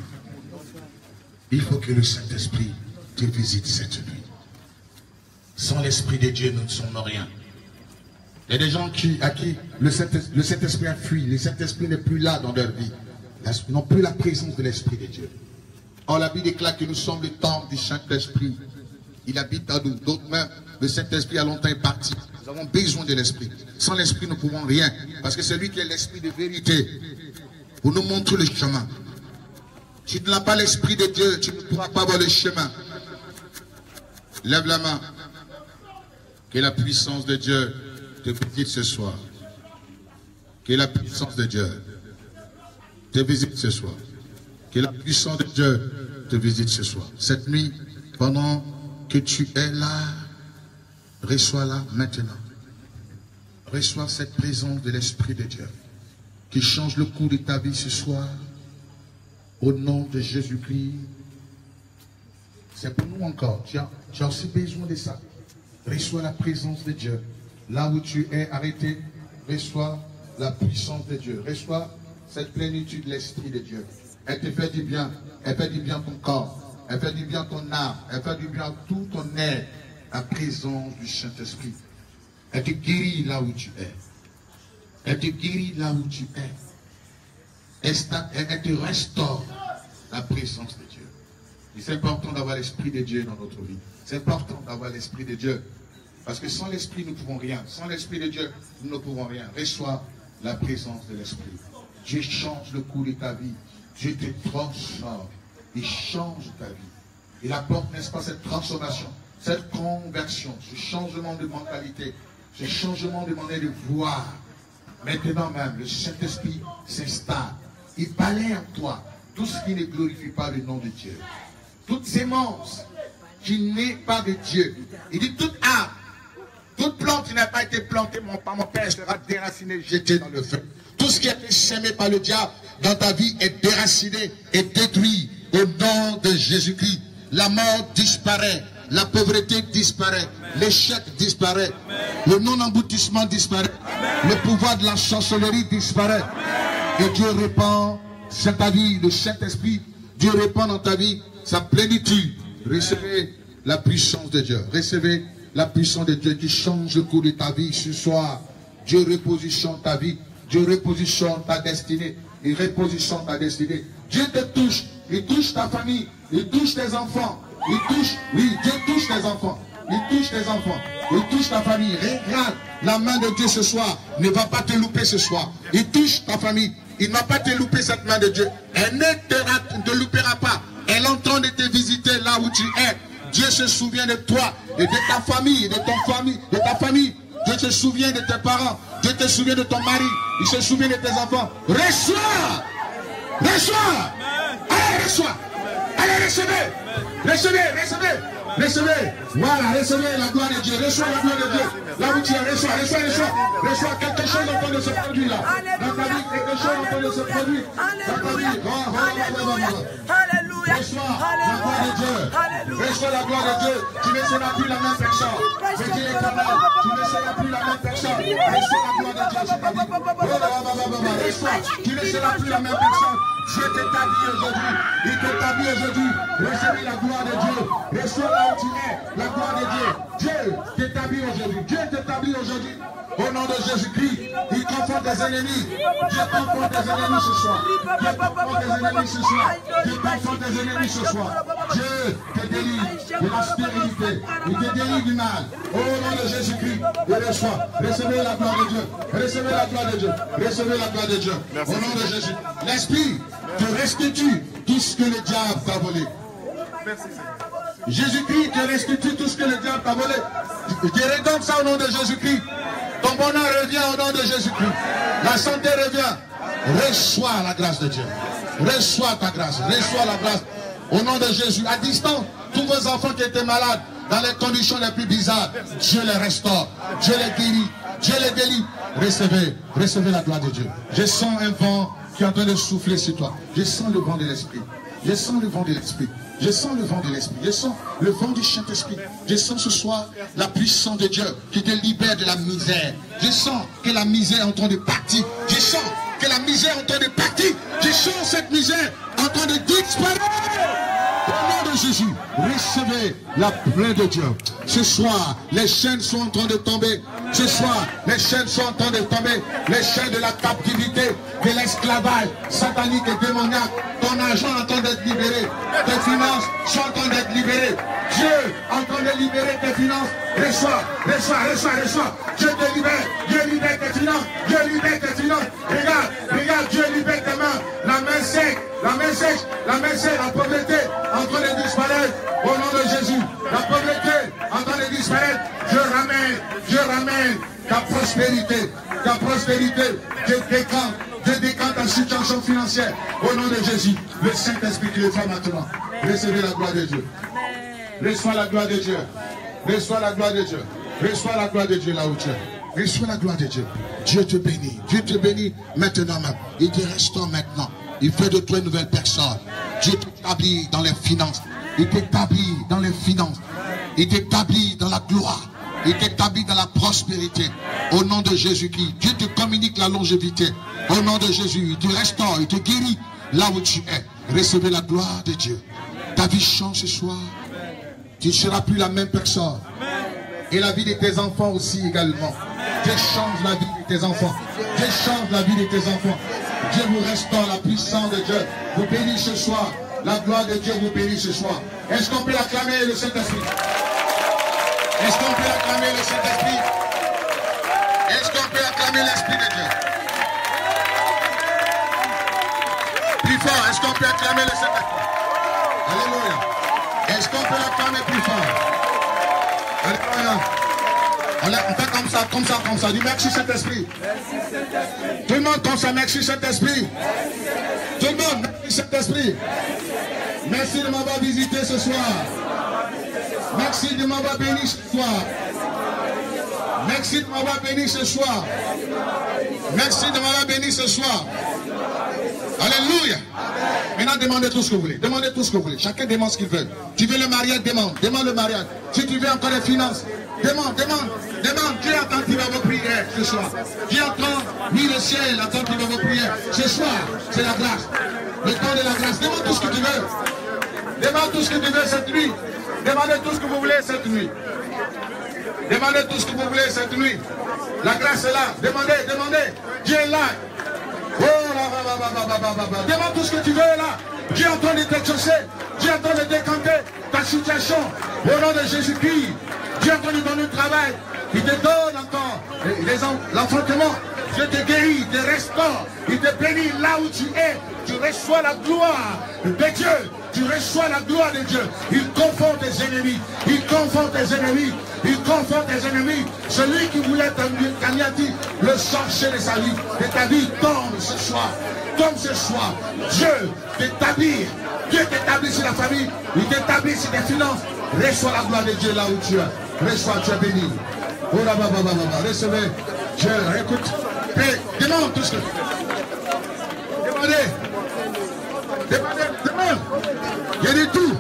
Il faut que le Saint-Esprit te visite cette nuit. Sans l'Esprit de Dieu, nous ne sommes rien. Il y a des gens qui, à qui le Saint-Esprit a fui. Le Saint-Esprit n'est plus là dans leur vie. Ils n'ont plus la présence de l'Esprit de Dieu. Or, la Bible déclare que nous sommes le temple du Saint-Esprit. Il habite à nous. D'autres même, le Saint-Esprit a longtemps parti. Nous avons besoin de l'Esprit. Sans l'Esprit, nous ne pouvons rien. Parce que c'est lui qui est l'Esprit de vérité. Pour nous montrer le chemin. Si tu n'as pas l'Esprit de Dieu, tu ne pourras pas voir le chemin. Lève la main. Que la puissance de Dieu te visite ce soir. Que la puissance de Dieu te visite ce soir. Que la puissance de Dieu te visite ce soir. Cette nuit, pendant que tu es là, reçois-la maintenant. Reçois cette présence de l'Esprit de Dieu qui change le cours de ta vie ce soir. Au nom de Jésus-Christ. C'est pour nous encore. Tu as, tu as aussi besoin de ça. Reçois la présence de Dieu. Là où tu es arrêté, reçois la puissance de Dieu. Reçois cette plénitude de l'Esprit de Dieu. Elle te fait du bien. Elle fait du bien à ton corps. Elle fait du bien à ton âme. Elle fait du bien à tout ton être. La présence du Saint-Esprit. Elle te guérit là où tu es. Elle te guérit là où tu es. Elle te restaure la présence de Dieu. Et c'est important d'avoir l'Esprit de Dieu dans notre vie. C'est important d'avoir l'Esprit de Dieu. Parce que sans l'Esprit, nous ne pouvons rien. Sans l'Esprit de Dieu, nous ne pouvons rien. Reçois la présence de l'Esprit. Dieu change le cours de ta vie. Dieu te transforme. Il change ta vie. Il apporte, n'est-ce pas, cette transformation, cette conversion, ce changement de mentalité, ce changement de manière de voir. Maintenant même, le Saint-Esprit s'installe. Il balaye en toi tout ce qui ne glorifie pas le nom de Dieu. Toute sémence qui n'est pas de Dieu. Il dit toute arbre, toute plante qui n'a pas été plantée par mon Père sera déracinée, jetée dans le feu. Tout ce qui a été semé par le diable dans ta vie est déraciné et détruit au nom de Jésus-Christ. La mort disparaît, la pauvreté disparaît, l'échec disparaît, le non-aboutissement disparaît, le pouvoir de la chancellerie disparaît. Et Dieu répand sur ta vie, le Saint-Esprit, Dieu répand dans ta vie sa plénitude. Recevez la puissance de Dieu. Recevez la puissance de Dieu qui change le cours de ta vie ce soir. Dieu repositionne ta vie. Dieu repositionne ta destinée. Il repositionne ta destinée. Dieu te touche. Il touche ta famille. Il touche tes enfants. Il touche, oui, Dieu touche tes enfants. Il touche tes enfants. Il touche ta famille. Regarde, la main de Dieu ce soir ne va pas te louper ce soir. Il touche ta famille. Il ne va pas te louper cette main de Dieu. Elle ne te, ne te loupera pas. Elle est en train de te visiter là où tu es. Dieu se souvient de toi et de ta famille, de ton famille, de ta famille. Dieu se souvient de tes parents. Dieu te souvient de ton mari. Il se souvient de tes enfants. Reçois! Reçois! Allez, reçois! Allez, recevez! Recevez, recevez! Recevez! Voilà, recevez la gloire de Dieu. Reçois la gloire de Dieu. Là où tu es, reçois, reçois, reçois. Reçois quelque chose en train de se produire là. Dans ta vie, quelque chose en train de se produire. Dans ta vie. Oh, oh, oh, oh, oh. Alléluia. Reçois la gloire de Dieu. Reçois la gloire de Dieu. Tu ne seras plus la même personne. Je dis l'éternel, tu ne seras plus la même personne. Reçois la gloire de Dieu sur ta vie. Reçois, tu ne seras plus la même personne. Dieu t'établit aujourd'hui. Il t'établit aujourd'hui. Recevez la gloire de Dieu. Reçois là où tu es la gloire de Dieu. Dieu t'établit aujourd'hui. Dieu t'établit aujourd'hui. Au nom de Jésus-Christ, il confronte tes ennemis. Dieu confronte tes ennemis ce soir. Dieu confronte tes ennemis ce soir. Dieu confronte tes ennemis ce soir. Dieu te délivre de la stérilité. Il te délivre du mal. Au nom de Jésus-Christ, il reçoit. Recevez la gloire de Dieu. Recevez la gloire de Dieu. Recevez la gloire de Dieu. Au nom de Jésus. L'Esprit te restitue tout ce que le diable t'a volé. Jésus-Christ te restitue tout ce que le diable t'a volé. Je redonne ça au nom de Jésus-Christ. Ton bonheur revient au nom de Jésus-Christ. La santé revient. Reçois la grâce de Dieu. Reçois ta grâce. Reçois la grâce. Au nom de Jésus. À distance, tous vos enfants qui étaient malades, dans les conditions les plus bizarres, Dieu les restaure. Dieu les guérit. Dieu les délivre. Recevez. Recevez la gloire de Dieu. Je sens un vent qui est en train de souffler sur toi. Je sens le vent de l'Esprit. Je sens le vent de l'Esprit. Je sens le vent de l'Esprit. Je sens le vent du Saint-Esprit. Je sens ce soir la puissance de Dieu qui te libère de la misère. Je sens que la misère est en train de partir. Je sens que la misère est en train de partir. Je sens cette misère en train de disparaître. Au nom de Jésus, recevez la plaie de Dieu. Ce soir, les chaînes sont en train de tomber. Ce soir, les chaînes sont en train de tomber. Les chaînes de la captivité, de l'esclavage satanique et démoniaque. Ton argent est en train d'être libéré. Tes finances sont en train d'être libérées. Dieu est en train de libérer tes finances. Reçois, reçois, reçois, reçois. Dieu te libère. Dieu libère tes finances. Dieu libère tes finances. Regarde, regarde, Dieu libère tes mains. La main sèche, la main sèche, la main sèche, la pauvreté en train de disparaître. Au nom de Jésus, la pauvreté en train de disparaître. Dieu ramène, Dieu ramène ta prospérité. Ta prospérité, Dieu décante. Dieu décante ta situation financière. Au nom de Jésus, le Saint-Esprit qui le fait maintenant. Recevez la gloire de Dieu. Reçois la gloire de Dieu. Reçois la gloire de Dieu. Reçois la gloire de Dieu là où tu es. Reçois la gloire de Dieu. Dieu te bénit. Dieu te bénit maintenant même. Il te restaure maintenant. Il fait de toi une nouvelle personne. Dieu t'établit dans les finances. Il t'établit dans les finances. Il t'établit dans la gloire. Il t'établit dans la prospérité. Au nom de Jésus-Christ. Dieu te communique la longévité. Au nom de Jésus. Il te restaure, il te guérit là où tu es. Recevez la gloire de Dieu. Ta vie change ce soir. Tu ne seras plus la même personne. Et la vie de tes enfants aussi également. Dieu change la vie de tes enfants. Dieu change la vie de tes enfants. Dieu vous restaure, la puissance de Dieu vous bénit ce soir. La gloire de Dieu vous bénit ce soir. Est-ce qu'on peut acclamer le Saint-Esprit? Est-ce qu'on peut acclamer le Saint-Esprit? Est-ce qu'on peut acclamer l'Esprit de Dieu? Plus fort, est-ce qu'on peut acclamer le Saint-Esprit? Alléluia. Est-ce qu'on peut l'acclamer plus fort? Alléluia. On fait comme ça, comme ça, comme ça. Dis merci Saint-Esprit. Tout le monde comme ça, merci Saint-Esprit. Tout le monde, merci Saint-Esprit. Merci de m'avoir visité ce soir. Merci de m'avoir béni ce soir. Merci de m'avoir béni ce soir. Merci de m'avoir béni ce soir. Alléluia. Maintenant, demandez tout ce que vous voulez. Demandez tout ce que vous voulez. Chacun demande ce qu'il veut. Tu veux le mariage, demande. Demande le mariage. Si tu veux encore les finances, demande, demande, demande. Dieu est attentif à vos prières ce soir. Dieu entend, ni le ciel attentif à vos prières. Ce soir, c'est la grâce. Le temps de la grâce. Demande tout ce que tu veux. Demande tout ce que tu veux cette nuit. Demandez tout ce que vous voulez cette nuit. Demandez tout ce que vous voulez cette nuit. La grâce est là. Demandez, demandez. Dieu est là. Oh là, là, là, là, là, là, là. Demande tout ce que tu veux là. Dieu est en train de t'exaucer. Dieu est en train de décanter ta situation. Au nom de Jésus-Christ. Dieu est en train de donner le travail. Il te donne encore l'enfantement. Dieu te guérit, il te restaure. Il te bénit là où tu es. Tu reçois la gloire de Dieu. Tu reçois la gloire de Dieu. Il conforte tes ennemis. Il conforte tes ennemis. Il conforte tes ennemis. Celui qui voulait t'anéantir, le sorcier de sa vie, de ta vie, tombe ce soir. Tombe ce soir. Dieu t'établit. Dieu t'établit sur la famille. Il t'établit sur tes finances. Reçois la gloire de Dieu là où tu es. Reçois, tu es béni. Oh là, là, là, là, là. Recevez. Dieu, écoute. Et demande tout ce que tu veux. Demandez. Demandez, demande. Il y a des tout.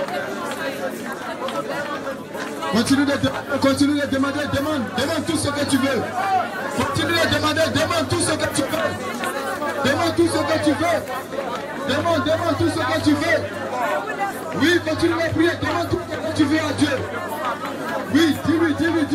Continue de, continue de demander, demande, demande tout ce que tu veux. Continue de demander, demande tout ce que tu veux. Demande tout ce que tu veux. Demande, demande tout ce que tu veux. Oui, continue de prier, demande tout ce que tu veux à Dieu. Oui, dis-lui, dis-lui, dis-lui.